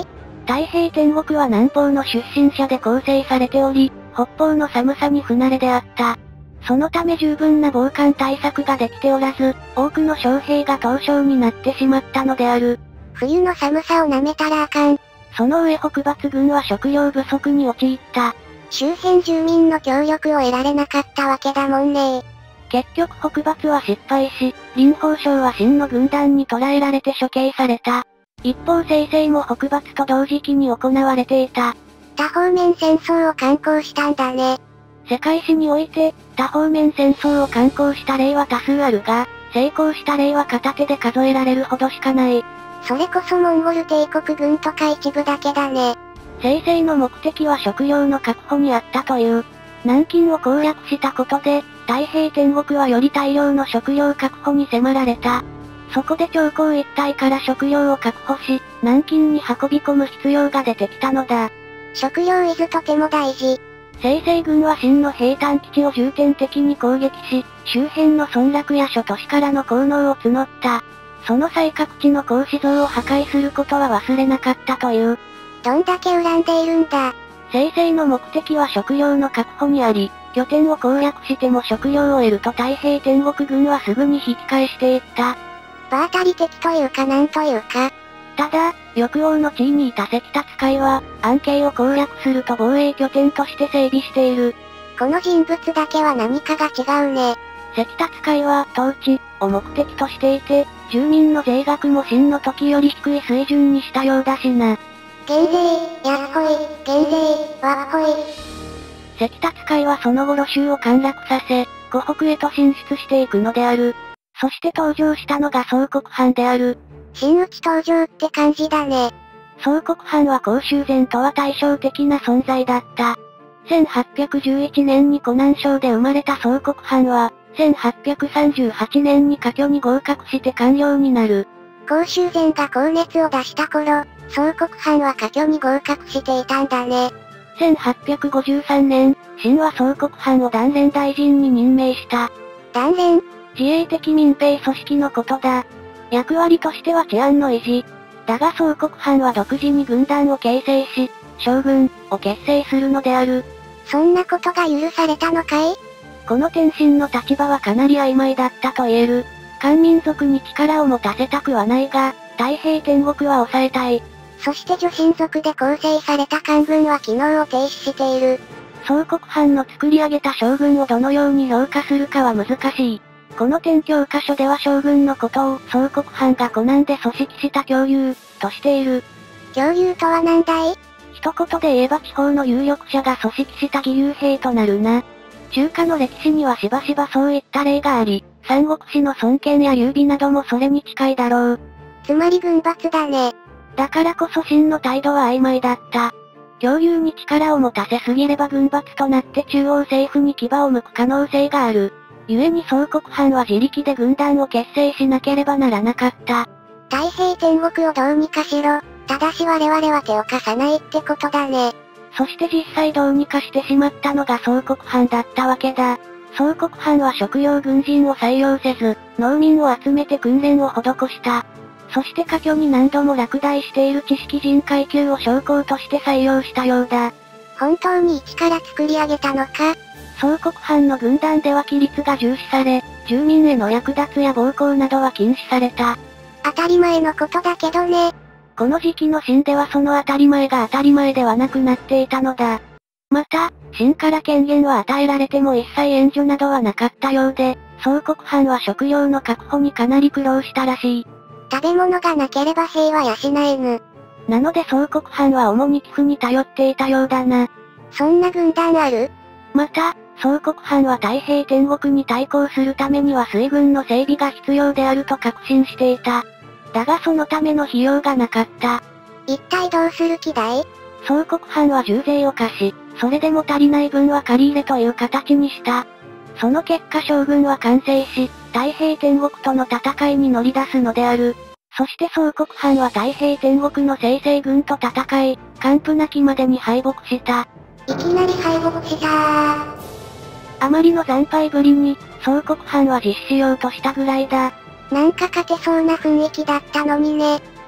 太平天国は南方の出身者で構成されており、北方の寒さに不慣れであった。そのため十分な防寒対策ができておらず、多くの将兵が凍傷になってしまったのである。 冬の寒さを舐めたらあかん。 その上北伐軍は食料不足に陥った。 周辺住民の協力を得られなかったわけだもんね。 結局北伐は失敗し、林豊昌は秦の軍団に捕らえられて処刑された。一方西征も北伐と同時期に行われていた。 多方面戦争を敢行したんだね。 世界史において、多方面戦争を敢行した例は多数あるが、成功した例は片手で数えられるほどしかない。 それこそモンゴル帝国軍とか一部だけだね。 西征の目的は食料の確保にあったという。南京を攻略したことで、太平天国はより大量の食料確保に迫られた。そこで長江一帯から食料を確保し、南京に運び込む必要が出てきたのだ。 食料イズとても大事。 西征軍は秦の兵隊基地を重点的に攻撃し、周辺の村落や諸都市からの効能を募った。その際各地の孔子像を破壊することは忘れなかったという。 どんだけ恨んでいるんだ。 西征の目的は食料の確保にあり、拠点を攻略しても食料を得ると太平天国軍はすぐに引き返していった。 場当たり的というかなんというか。 ただ、翼王の地位にいた石達海は、安慶を攻略すると防衛拠点として整備している。 この人物だけは何かが違うね。 石達海は、統治を目的としていて、住民の税額も秦の時より低い水準にしたようだしな。 減税、やっほい、減税、わっほい。 石達海はその後露州を陥落させ、湖北へと進出していくのである。そして登場したのが宗国藩である。 真打ち登場って感じだね。 宗国藩は公衆前とは対照的な存在だった。せんはっぴゃくじゅういちねんに湖南省で生まれた宗国藩は、せんはっぴゃくさんじゅうはちねんに科挙に合格して官僚になる。 公衆前が高熱を出した頃、宗国藩は科挙に合格していたんだね。 せんはっぴゃくごじゅうさんねん、秦は宗国藩を団練大臣に任命した。 団練？ 自衛的民兵組織のことだ。役割としては治安の維持。だが宗国藩は独自に軍団を形成し、将軍を結成するのである。 そんなことが許されたのかい？ この天神の立場はかなり曖昧だったと言える。漢民族に力を持たせたくはないが、太平天国は抑えたい。 そして女神族で構成された官軍は機能を停止している。 宗国藩の作り上げた将軍をどのように評価するかは難しい。この点教科書では将軍のことを宗国藩が湖南で組織した共有としている。 共有とは何だい？ 一言で言えば地方の有力者が組織した義勇兵となるな。中華の歴史にはしばしばそういった例があり、三国志の孫権や劉備などもそれに近いだろう。 つまり軍閥だね。 だからこそ秦の態度は曖昧だった。共有に力を持たせすぎれば軍閥となって中央政府に牙を向く可能性がある。故に宗国藩は自力で軍団を結成しなければならなかった。 太平天国をどうにかしろ。ただし我々は手を貸さないってことだね。 そして実際どうにかしてしまったのが宗国藩だったわけだ。宗国藩は職業軍人を採用せず、農民を集めて訓練を施した。そして科挙に何度も落第している知識人階級を将校として採用したようだ。 本当に一から作り上げたのか？ 宗国藩の軍団では規律が重視され、住民への略奪や暴行などは禁止された。 当たり前のことだけどね。 この時期の秦ではその当たり前が当たり前ではなくなっていたのだ。また、秦から権限は与えられても一切援助などはなかったようで、宗国藩は食料の確保にかなり苦労したらしい。 食べ物がなければ兵は養えぬ。 なので宗国藩は主に寄付に頼っていたようだな。 そんな軍団ある？ また、宗国藩は太平天国に対抗するためには水軍の整備が必要であると確信していた。だがそのための費用がなかった。 一体どうする気だい？ 宗国藩は重税を課し、それでも足りない分は借り入れという形にした。その結果将軍は完成し、太平天国との戦いに乗り出すのである。そして宗国藩は太平天国の西征軍と戦い、完膚なきまでに敗北した。 いきなり敗北したー。 あまりの惨敗ぶりに、宗国藩は実施しようとしたぐらいだ。 なんか勝てそうな雰囲気だったのにね。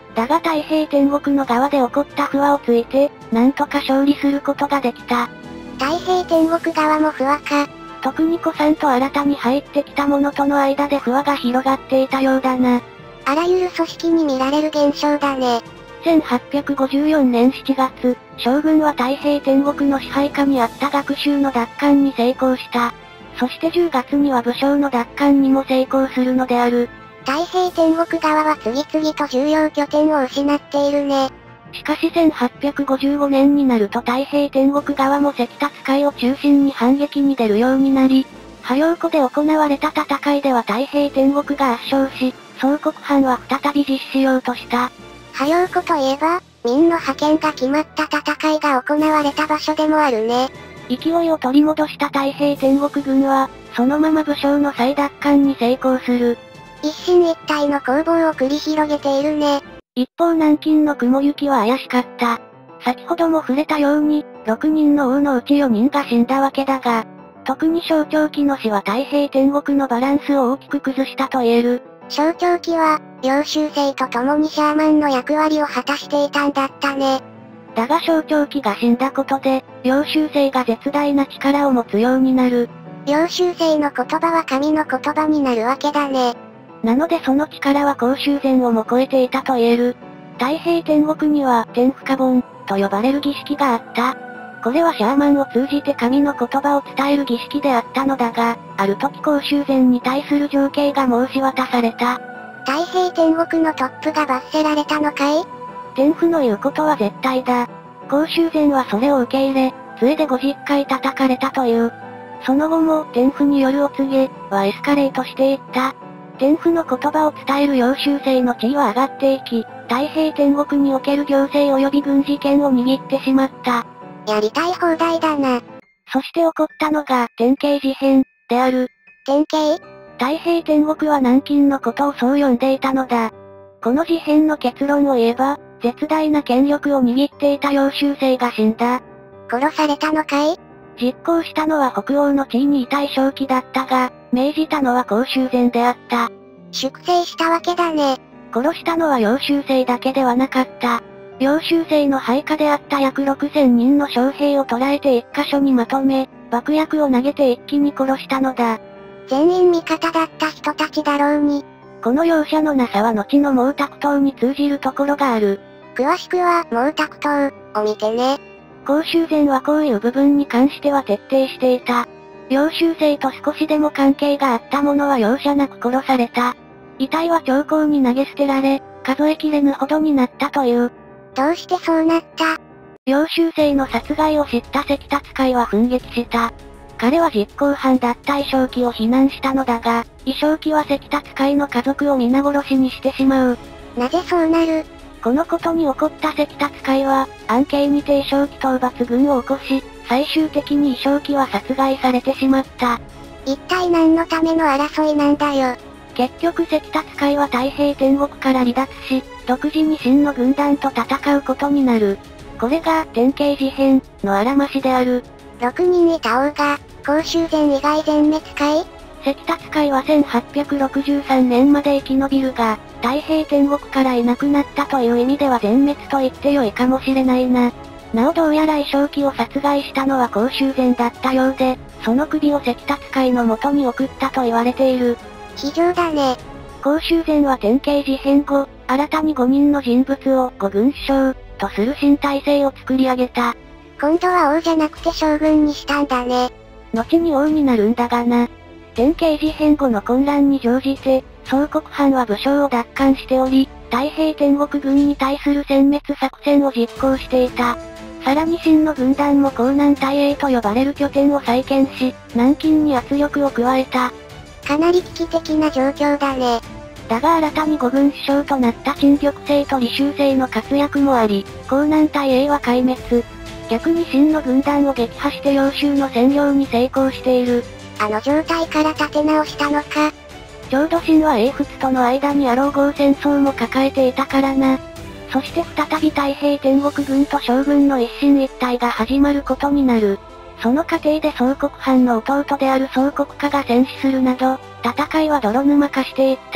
だが太平天国の側で起こった不和をついて、なんとか勝利することができた。 太平天国側も不和か。 特に古参と新たに入ってきた者との間で不和が広がっていたようだな。 あらゆる組織に見られる現象だね。 せんはっぴゃくごじゅうよねんしちがつ、将軍は太平天国の支配下にあった学州の奪還に成功した。そしてじゅうがつには武将の奪還にも成功するのである。 太平天国側は次々と重要拠点を失っているね。 しかしせんはっぴゃくごじゅうごねんになると太平天国側も関達海を中心に反撃に出るようになり、破陽湖で行われた戦いでは太平天国が圧勝し、総国藩は再び実施しようとした。 破陽湖といえば、明の派遣が決まった戦いが行われた場所でもあるね。 勢いを取り戻した太平天国軍は、そのまま武将の再奪還に成功する。 一進一退の攻防を繰り広げているね。 一方南京の雲行きは怪しかった。先ほども触れたように、ろくにんの王のうちよにんが死んだわけだが、特に小長期の死は太平天国のバランスを大きく崩したと言える。 小長期は、領州生と共にシャーマンの役割を果たしていたんだったね。 だが小長期が死んだことで、領州生が絶大な力を持つようになる。 領州生の言葉は神の言葉になるわけだね。 なのでその力は公衆禅をも超えていたと言える。太平天国には天賦下盆と呼ばれる儀式があった。これはシャーマンを通じて神の言葉を伝える儀式であったのだが、ある時公衆禅に対する情景が申し渡された。 太平天国のトップが罰せられたのかい？ 天賦の言うことは絶対だ。公衆禅はそれを受け入れ、杖でごじゅっかい叩かれたという。その後も天賦によるお告げはエスカレートしていった。天賦の言葉を伝える領州生の地位は上がっていき、太平天国における行政及び軍事権を握ってしまった。 やりたい放題だな。 そして起こったのが典型事変である。 典型？ 太平天国は南京のことをそう呼んでいたのだ。この事変の結論を言えば、絶大な権力を握っていた領州生が死んだ。 殺されたのかい？ 実行したのは北欧の地位にいたい正気だったが、命じたのは公衆禅であった。 粛清したわけだね。 殺したのは領州生だけではなかった。領州生の配下であった約ろくせんにんの将兵を捕らえて一箇所にまとめ、爆薬を投げて一気に殺したのだ。 全員味方だった人たちだろうに。 この容赦のなさは後の毛沢東に通じるところがある。 詳しくは毛沢東を見てね。 公衆禅はこういう部分に関しては徹底していた。領州生と少しでも関係があった者は容赦なく殺された。遺体は長江に投げ捨てられ、数えきれぬほどになったという。 どうしてそうなった？ 領州生の殺害を知った関達海は奮撃した。彼は実行犯だった衣装記を非難したのだが、衣装記は関達海の家族を皆殺しにしてしまう。 なぜそうなる？ このことに起こった関達海は、安慶にて衣装記討伐軍を起こし、最終的に衣装記は殺害されてしまった。 一体何のための争いなんだよ。 結局関達海は太平天国から離脱し、独自に真の軍団と戦うことになる。これが典型事変のあらましである。 ろくにんいた王が、公衆禅以外全滅かい？ 関達海はせんはっぴゃくろくじゅうさんねんまで生き延びるが、太平天国からいなくなったという意味では全滅と言ってよいかもしれないな。なおどうやら衣装記を殺害したのは公衆禅だったようで、その首を関達海の元に送ったと言われている。 非常だね。 公衆禅は典型事変後、新たにごにんの人物を五軍首相とする新体制を作り上げた。 今度は王じゃなくて将軍にしたんだね。 後に王になるんだがな。典型事変後の混乱に乗じて、総国藩は武将を奪還しており、太平天国軍に対する殲滅作戦を実行していた。さらに真の軍団も江南大英と呼ばれる拠点を再建し、南京に圧力を加えた。 かなり危機的な状況だね。 だが新たに五軍首相となった陳玉成と李秀成の活躍もあり、江南大英は壊滅。逆に真の軍団を撃破して領州の占領に成功している。 あの状態から立て直したのか。 ちょうど秦は英仏との間にあろう豪戦争も抱えていたからな。そして再び太平天国軍と将軍の一進一退が始まることになる。その過程で総国藩の弟である総国家が戦死するなど、戦いは泥沼化していった。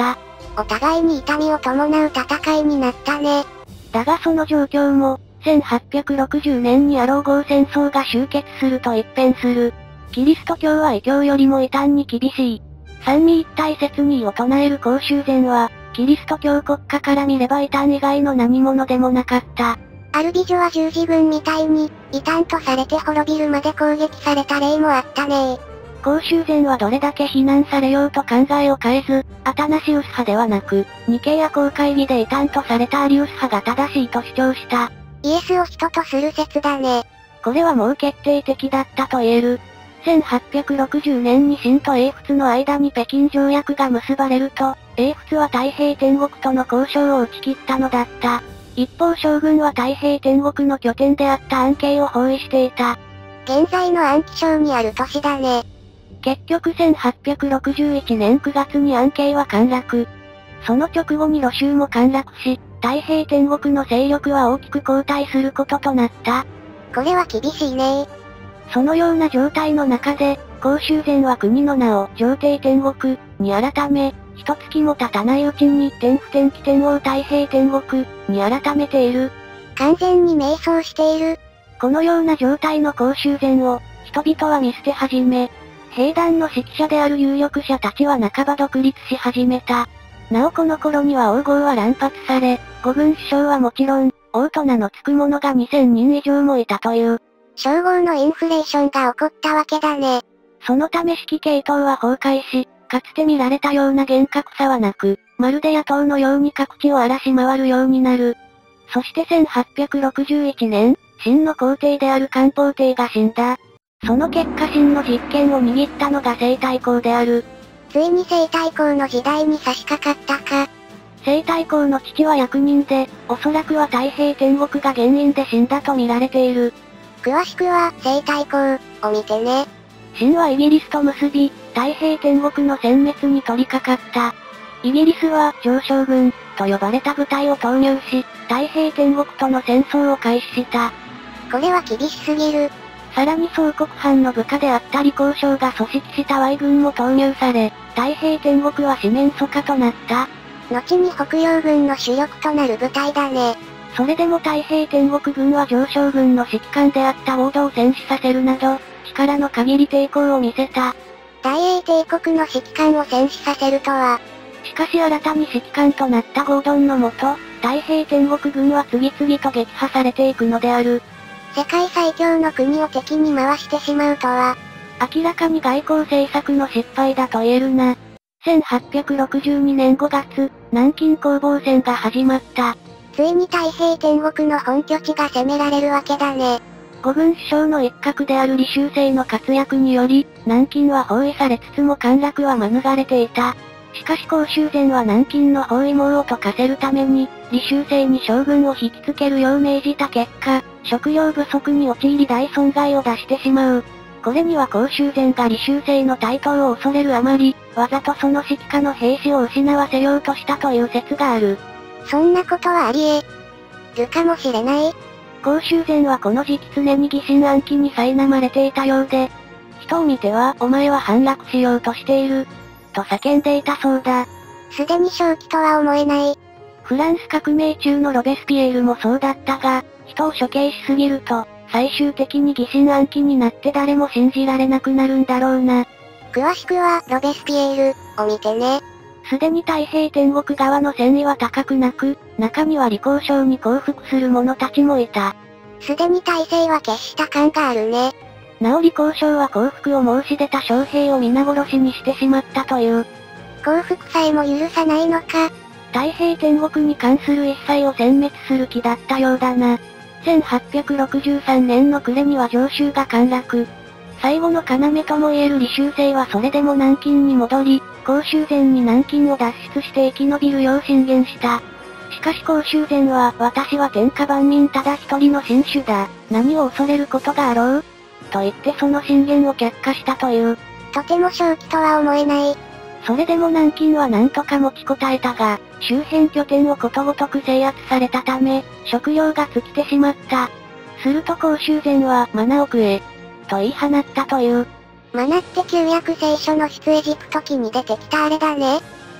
お互いに痛みを伴う戦いになったね。 だがその状況も、せんはっぴゃくろくじゅうねんにアロー号戦争が終結すると一変する。キリスト教は異教よりも異端に厳しい。三位一体説に異を唱える公衆禅は、キリスト教国家から見れば異端以外の何者でもなかった。 ある美女は十字軍みたいに、異端とされて滅びるまで攻撃された例もあったね。 公衆禅はどれだけ非難されようと考えを変えず、アタナシウス派ではなく、ニケイア公会議で異端とされたアリウス派が正しいと主張した。 イエスを人とする説だね。 これはもう決定的だったと言える。せんはっぴゃくろくじゅうねんに清と英仏の間に北京条約が結ばれると、英仏は太平天国との交渉を打ち切ったのだった。一方将軍は太平天国の拠点であった安慶を包囲していた。 現在の安徽省にある都市だね。 結局せんはっぴゃくろくじゅういちねんくがつに安慶は陥落。その直後に魯州も陥落し、太平天国の勢力は大きく後退することとなった。 これは厳しいね。 そのような状態の中で、公衆禅は国の名を上帝天国に改め、一月も経たないうちに天不天気天王太平天国に改めている。 完全に迷走している。 このような状態の公衆禅を、人々は見捨て始め、兵団の指揮者である有力者たちは半ば独立し始めた。なおこの頃には王号は乱発され、五軍首相はもちろん、王と名の付く者がにせんにん以上もいたという。 称号のインフレーションが起こったわけだね。 そのため指揮系統は崩壊し、かつて見られたような厳格さはなく、まるで野党のように各地を荒らし回るようになる。そしてせんはっぴゃくろくじゅういちねん、秦の皇帝である漢方帝が死んだ。その結果秦の実権を握ったのが西太后である。 ついに西太后の時代に差し掛かったか。 西太后の父は役人で、おそらくは太平天国が原因で死んだと見られている。 詳しくは、西太后を見てね。 秦はイギリスと結び、太平天国の殲滅に取り掛かった。イギリスは、上将軍、と呼ばれた部隊を投入し、太平天国との戦争を開始した。 これは厳しすぎる。 さらに総国藩の部下であった李光章が組織した淮軍も投入され、太平天国は四面楚歌となった。 後に北洋軍の主力となる部隊だね。 それでも太平天国軍は上将軍の指揮官であったウォードを戦死させるなど、力の限り抵抗を見せた。 大英帝国の指揮官を戦死させるとは。 しかし新たに指揮官となったゴードンのもと、太平天国軍は次々と撃破されていくのである。 世界最強の国を敵に回してしまうとは。 明らかに外交政策の失敗だと言えるな。せんはっぴゃくろくじゅうにねんごがつ、南京攻防戦が始まった。 ついに太平天国の本拠地が攻められるわけだね。 五軍首相の一角である李秀成の活躍により、南京は包囲されつつも陥落は免れていた。しかし公衆禅は南京の包囲網を解かせるために、李秀成に将軍を引きつけるよう命じた結果、食料不足に陥り大損害を出してしまう。これには公衆禅が李秀成の台頭を恐れるあまり、わざとその指揮下の兵士を失わせようとしたという説がある。 そんなことはあり得るかもしれない。 公衆禅はこの時期常に疑心暗鬼に苛まれていたようで、人を見ては、お前は反落しようとしている、と叫んでいたそうだ。 すでに正気とは思えない。 フランス革命中のロベスピエールもそうだったが、人を処刑しすぎると、最終的に疑心暗鬼になって誰も信じられなくなるんだろうな。 詳しくは、ロベスピエール、を見てね。 すでに太平天国側の戦意は高くなく、中には李光章に降伏する者たちもいた。 すでに体制は決した感があるね。 なお李光章は降伏を申し出た将兵を皆殺しにしてしまったという。 降伏さえも許さないのか。 太平天国に関する一切を殲滅する気だったようだな。せんはっぴゃくろくじゅうさんねんの暮れには上州が陥落。最後の要ともいえる李秀成はそれでも南京に戻り、公衆禅に南京を脱出して生き延びるよう進言した。しかし公衆禅は、私は天下万民ただ一人の新種だ。何を恐れることがあろうと言ってその進言を却下したという。 とても正気とは思えない。 それでも南京は何とか持ちこたえたが、周辺拠点をことごとく制圧されたため、食料が尽きてしまった。すると公衆禅はマナを食え、と言い放ったという。 マナって旧約聖書の出エジプト記に出てきたあれだね。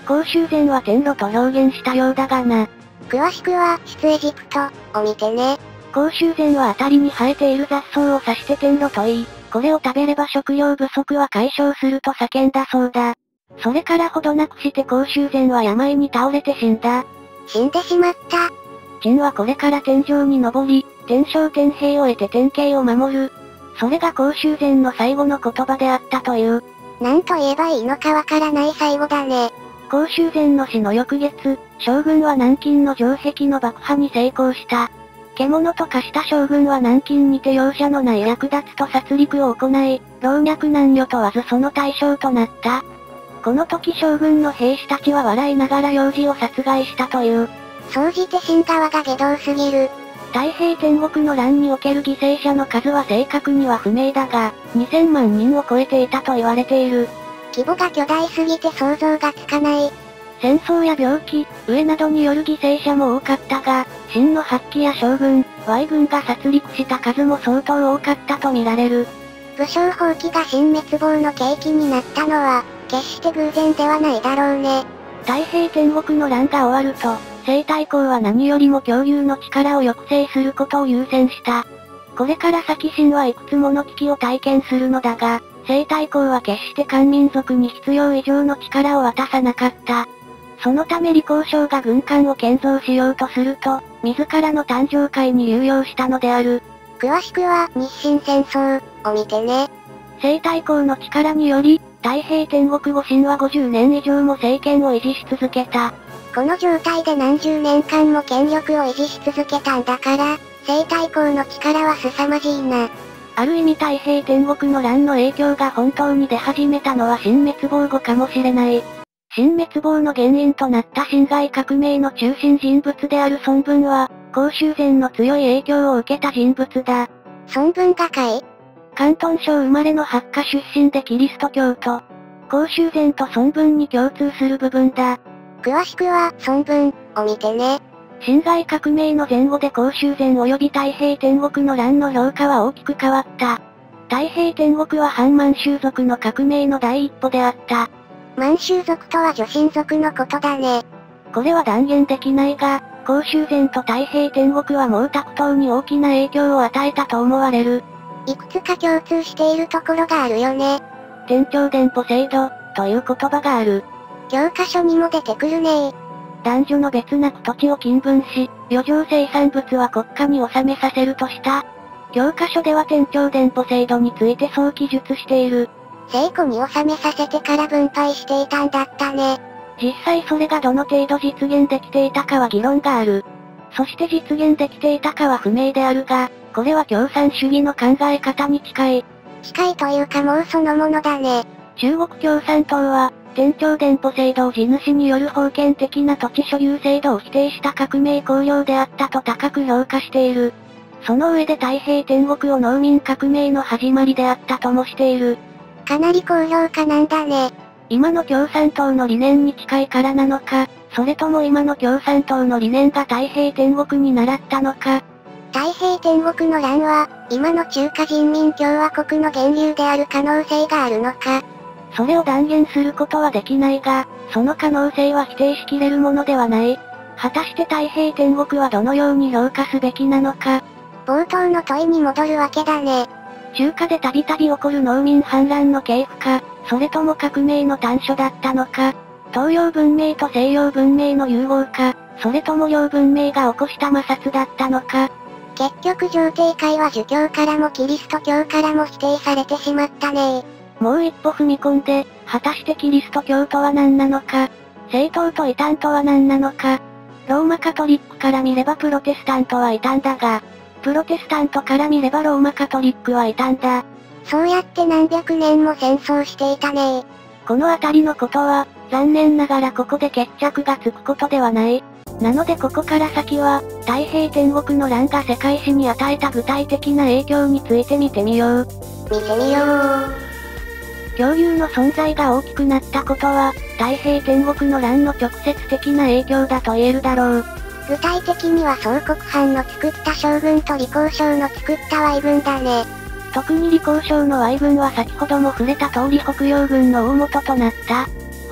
甲州前は天路と表現したようだがな。 詳しくは、出エジプトを見てね。 甲州前は辺りに生えている雑草を指して天路と言い、これを食べれば食料不足は解消すると叫んだそうだ。それからほどなくして甲州前は病に倒れて死んだ。 死んでしまった。 陳はこれから天井に登り、天正天平を得て天慶を守る。それが甲州前の最後の言葉であったという。 なんと言えばいいのかわからない最後だね。 甲州前の死の翌月、将軍は南京の城壁の爆破に成功した。獣と化した将軍は南京にて容赦のない略奪と殺戮を行い、老若男女問わずその対象となった。この時将軍の兵士たちは笑いながら幼児を殺害したという。 総じて死んだわが下道すぎる。 太平天国の乱における犠牲者の数は正確には不明だが、にせんまんにんを超えていたと言われている。 規模が巨大すぎて想像がつかない。 戦争や病気、飢えなどによる犠牲者も多かったが、秦の八旗や将軍、Y 軍が殺戮した数も相当多かったと見られる。 武将蜂起が秦滅亡の契機になったのは、決して偶然ではないだろうね。 太平天国の乱が終わると、西太后は何よりも恐竜の力を抑制することを優先した。これから先秦はいくつもの危機を体験するのだが、西太后は決して漢民族に必要以上の力を渡さなかった。そのため李光章が軍艦を建造しようとすると、自らの誕生会に流用したのである。 詳しくは日清戦争を見てね。 西太后の力により、太平天国後秦はごじゅうねん以上も政権を維持し続けた。 この状態で何十年間も権力を維持し続けたんだから、西太后の力は凄まじいな。 ある意味太平天国の乱の影響が本当に出始めたのは秦滅亡後かもしれない。秦滅亡の原因となった辛亥革命の中心人物である孫文は、甲州前の強い影響を受けた人物だ。 孫文がかい？ 広東省生まれの八家出身でキリスト教徒。甲州前と孫文に共通する部分だ。 詳しくは孫文を見てね。 辛亥革命の前後で甲州前及び太平天国の乱の評価は大きく変わった。太平天国は反満州族の革命の第一歩であった。 満州族とは女真族のことだね。 これは断言できないが、甲州前と太平天国は毛沢東に大きな影響を与えたと思われる。 いくつか共通しているところがあるよね。 天朝伝ポセイド、という言葉がある。 教科書にも出てくるね。 男女の別なく土地を均分し、余剰生産物は国家に納めさせるとした。教科書では天朝伝ポセイドについてそう記述している。 聖子に納めさせてから分配していたんだったね。 実際それがどの程度実現できていたかは議論がある。そして実現できていたかは不明であるが、これは共産主義の考え方に近い。 近いというかもうそのものだね。 中国共産党は、天朝伝ポセイドを地主による封建的な土地所有制度を否定した革命綱領であったと高く評価している。その上で太平天国を農民革命の始まりであったともしている。 かなり高評価なんだね。 今の共産党の理念に近いからなのか、それとも今の共産党の理念が太平天国に倣ったのか。 太平天国の乱は、今の中華人民共和国の源流である可能性があるのか。 それを断言することはできないが、その可能性は否定しきれるものではない。果たして太平天国はどのように評価すべきなのか。 冒頭の問いに戻るわけだね。 中華でたびたび起こる農民反乱の系譜か、それとも革命の短所だったのか。東洋文明と西洋文明の融合か、それとも両文明が起こした摩擦だったのか。 結局上帝会は儒教からもキリスト教からも否定されてしまったね。 もう一歩踏み込んで、果たしてキリスト教とは何なのか。正統と異端とは何なのか。ローマカトリックから見ればプロテスタントは異端だが、プロテスタントから見ればローマカトリックは異端だ。 そうやって何百年も戦争していたね。 このあたりのことは、残念ながらここで決着がつくことではない。なのでここから先は、太平天国の乱が世界史に与えた具体的な影響について見てみよう。 見てみよう。 恐竜の存在が大きくなったことは、太平天国の乱の直接的な影響だと言えるだろう。 具体的には宋国藩の作った将軍と李光章の作った Y 軍だね。 特に李光章の Y 軍は先ほども触れた通り北洋軍の大元となった。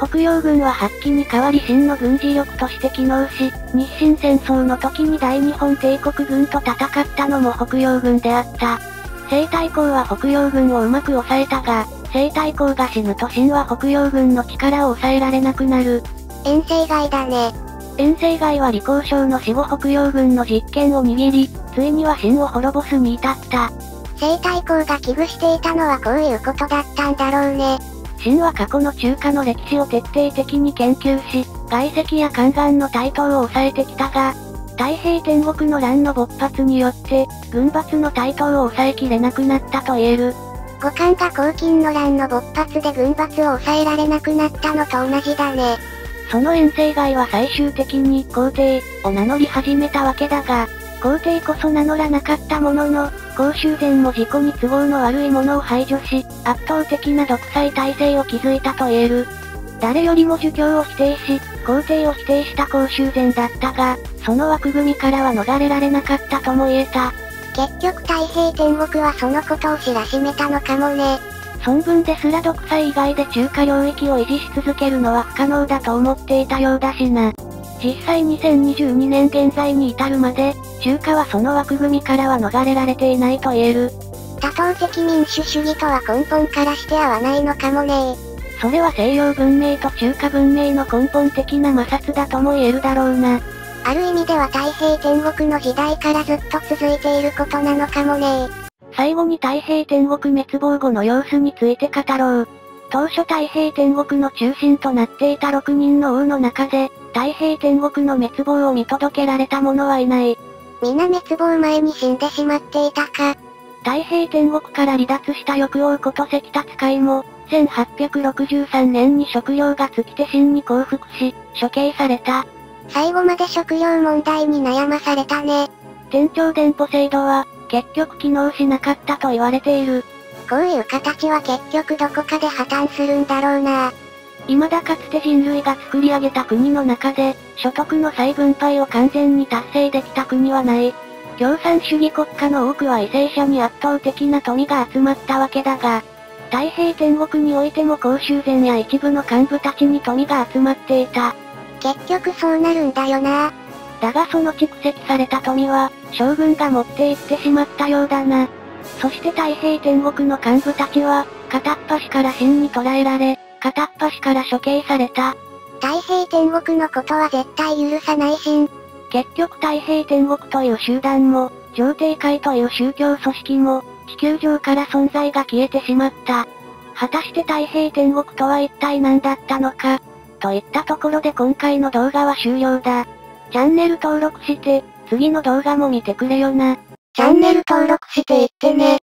北洋軍は八旗に代わり真の軍事力として機能し、日清戦争の時に大日本帝国軍と戦ったのも北洋軍であった。西太后は北洋軍をうまく抑えたが、西太后が死ぬと清は北洋軍の力を抑えられなくなる。 遠征外だね。 遠征外は李鴻章の死後北洋軍の実権を握り、ついには清を滅ぼすに至った。 西太后が危惧していたのはこういうことだったんだろうね。 清は過去の中華の歴史を徹底的に研究し、外戚や宦官の台頭を抑えてきたが、太平天国の乱の勃発によって、軍閥の台頭を抑えきれなくなったと言える。 五冠が黄巾の乱の勃発で軍閥を抑えられなくなったのと同じだね。 その遠征外は最終的に皇帝を名乗り始めたわけだが、皇帝こそ名乗らなかったものの、公衆前も自己に都合の悪いものを排除し、圧倒的な独裁体制を築いたと言える。誰よりも儒教を否定し、皇帝を否定した公衆前だったが、その枠組みからは逃れられなかったとも言えた。 結局太平天国はそのことを知らしめたのかもね。 孫文ですら独裁以外で中華領域を維持し続けるのは不可能だと思っていたようだしな。実際にせんにじゅうにねん現在に至るまで、中華はその枠組みからは逃れられていないと言える。 多党的民主主義とは根本からして合わないのかもね。 それは西洋文明と中華文明の根本的な摩擦だとも言えるだろうな。 ある意味では太平天国の時代からずっと続いていることなのかもね。 最後に太平天国滅亡後の様子について語ろう。当初太平天国の中心となっていたろくにんの王の中で、太平天国の滅亡を見届けられた者はいない。 皆滅亡前に死んでしまっていたか。 太平天国から離脱した翼王こと関達海も、せんはっぴゃくろくじゅうさんねんに食糧が尽きて清に降伏し、処刑された。 最後まで食糧問題に悩まされたね。 天朝伝補制度は、結局機能しなかったと言われている。 こういう形は結局どこかで破綻するんだろうな。 未だかつて人類が作り上げた国の中で、所得の再分配を完全に達成できた国はない。共産主義国家の多くは為政者に圧倒的な富が集まったわけだが、太平天国においても公衆前や一部の幹部たちに富が集まっていた。 結局そうなるんだよな。 だがその蓄積された富は、将軍が持って行ってしまったようだな。そして太平天国の幹部たちは、片っ端から清に捕らえられ、片っ端から処刑された。 太平天国のことは絶対許さない清。 結局太平天国という集団も、上帝会という宗教組織も、地球上から存在が消えてしまった。果たして太平天国とは一体何だったのか、といったところで今回の動画は終了だ。チャンネル登録して、次の動画も見てくれよな。 チャンネル登録していってね。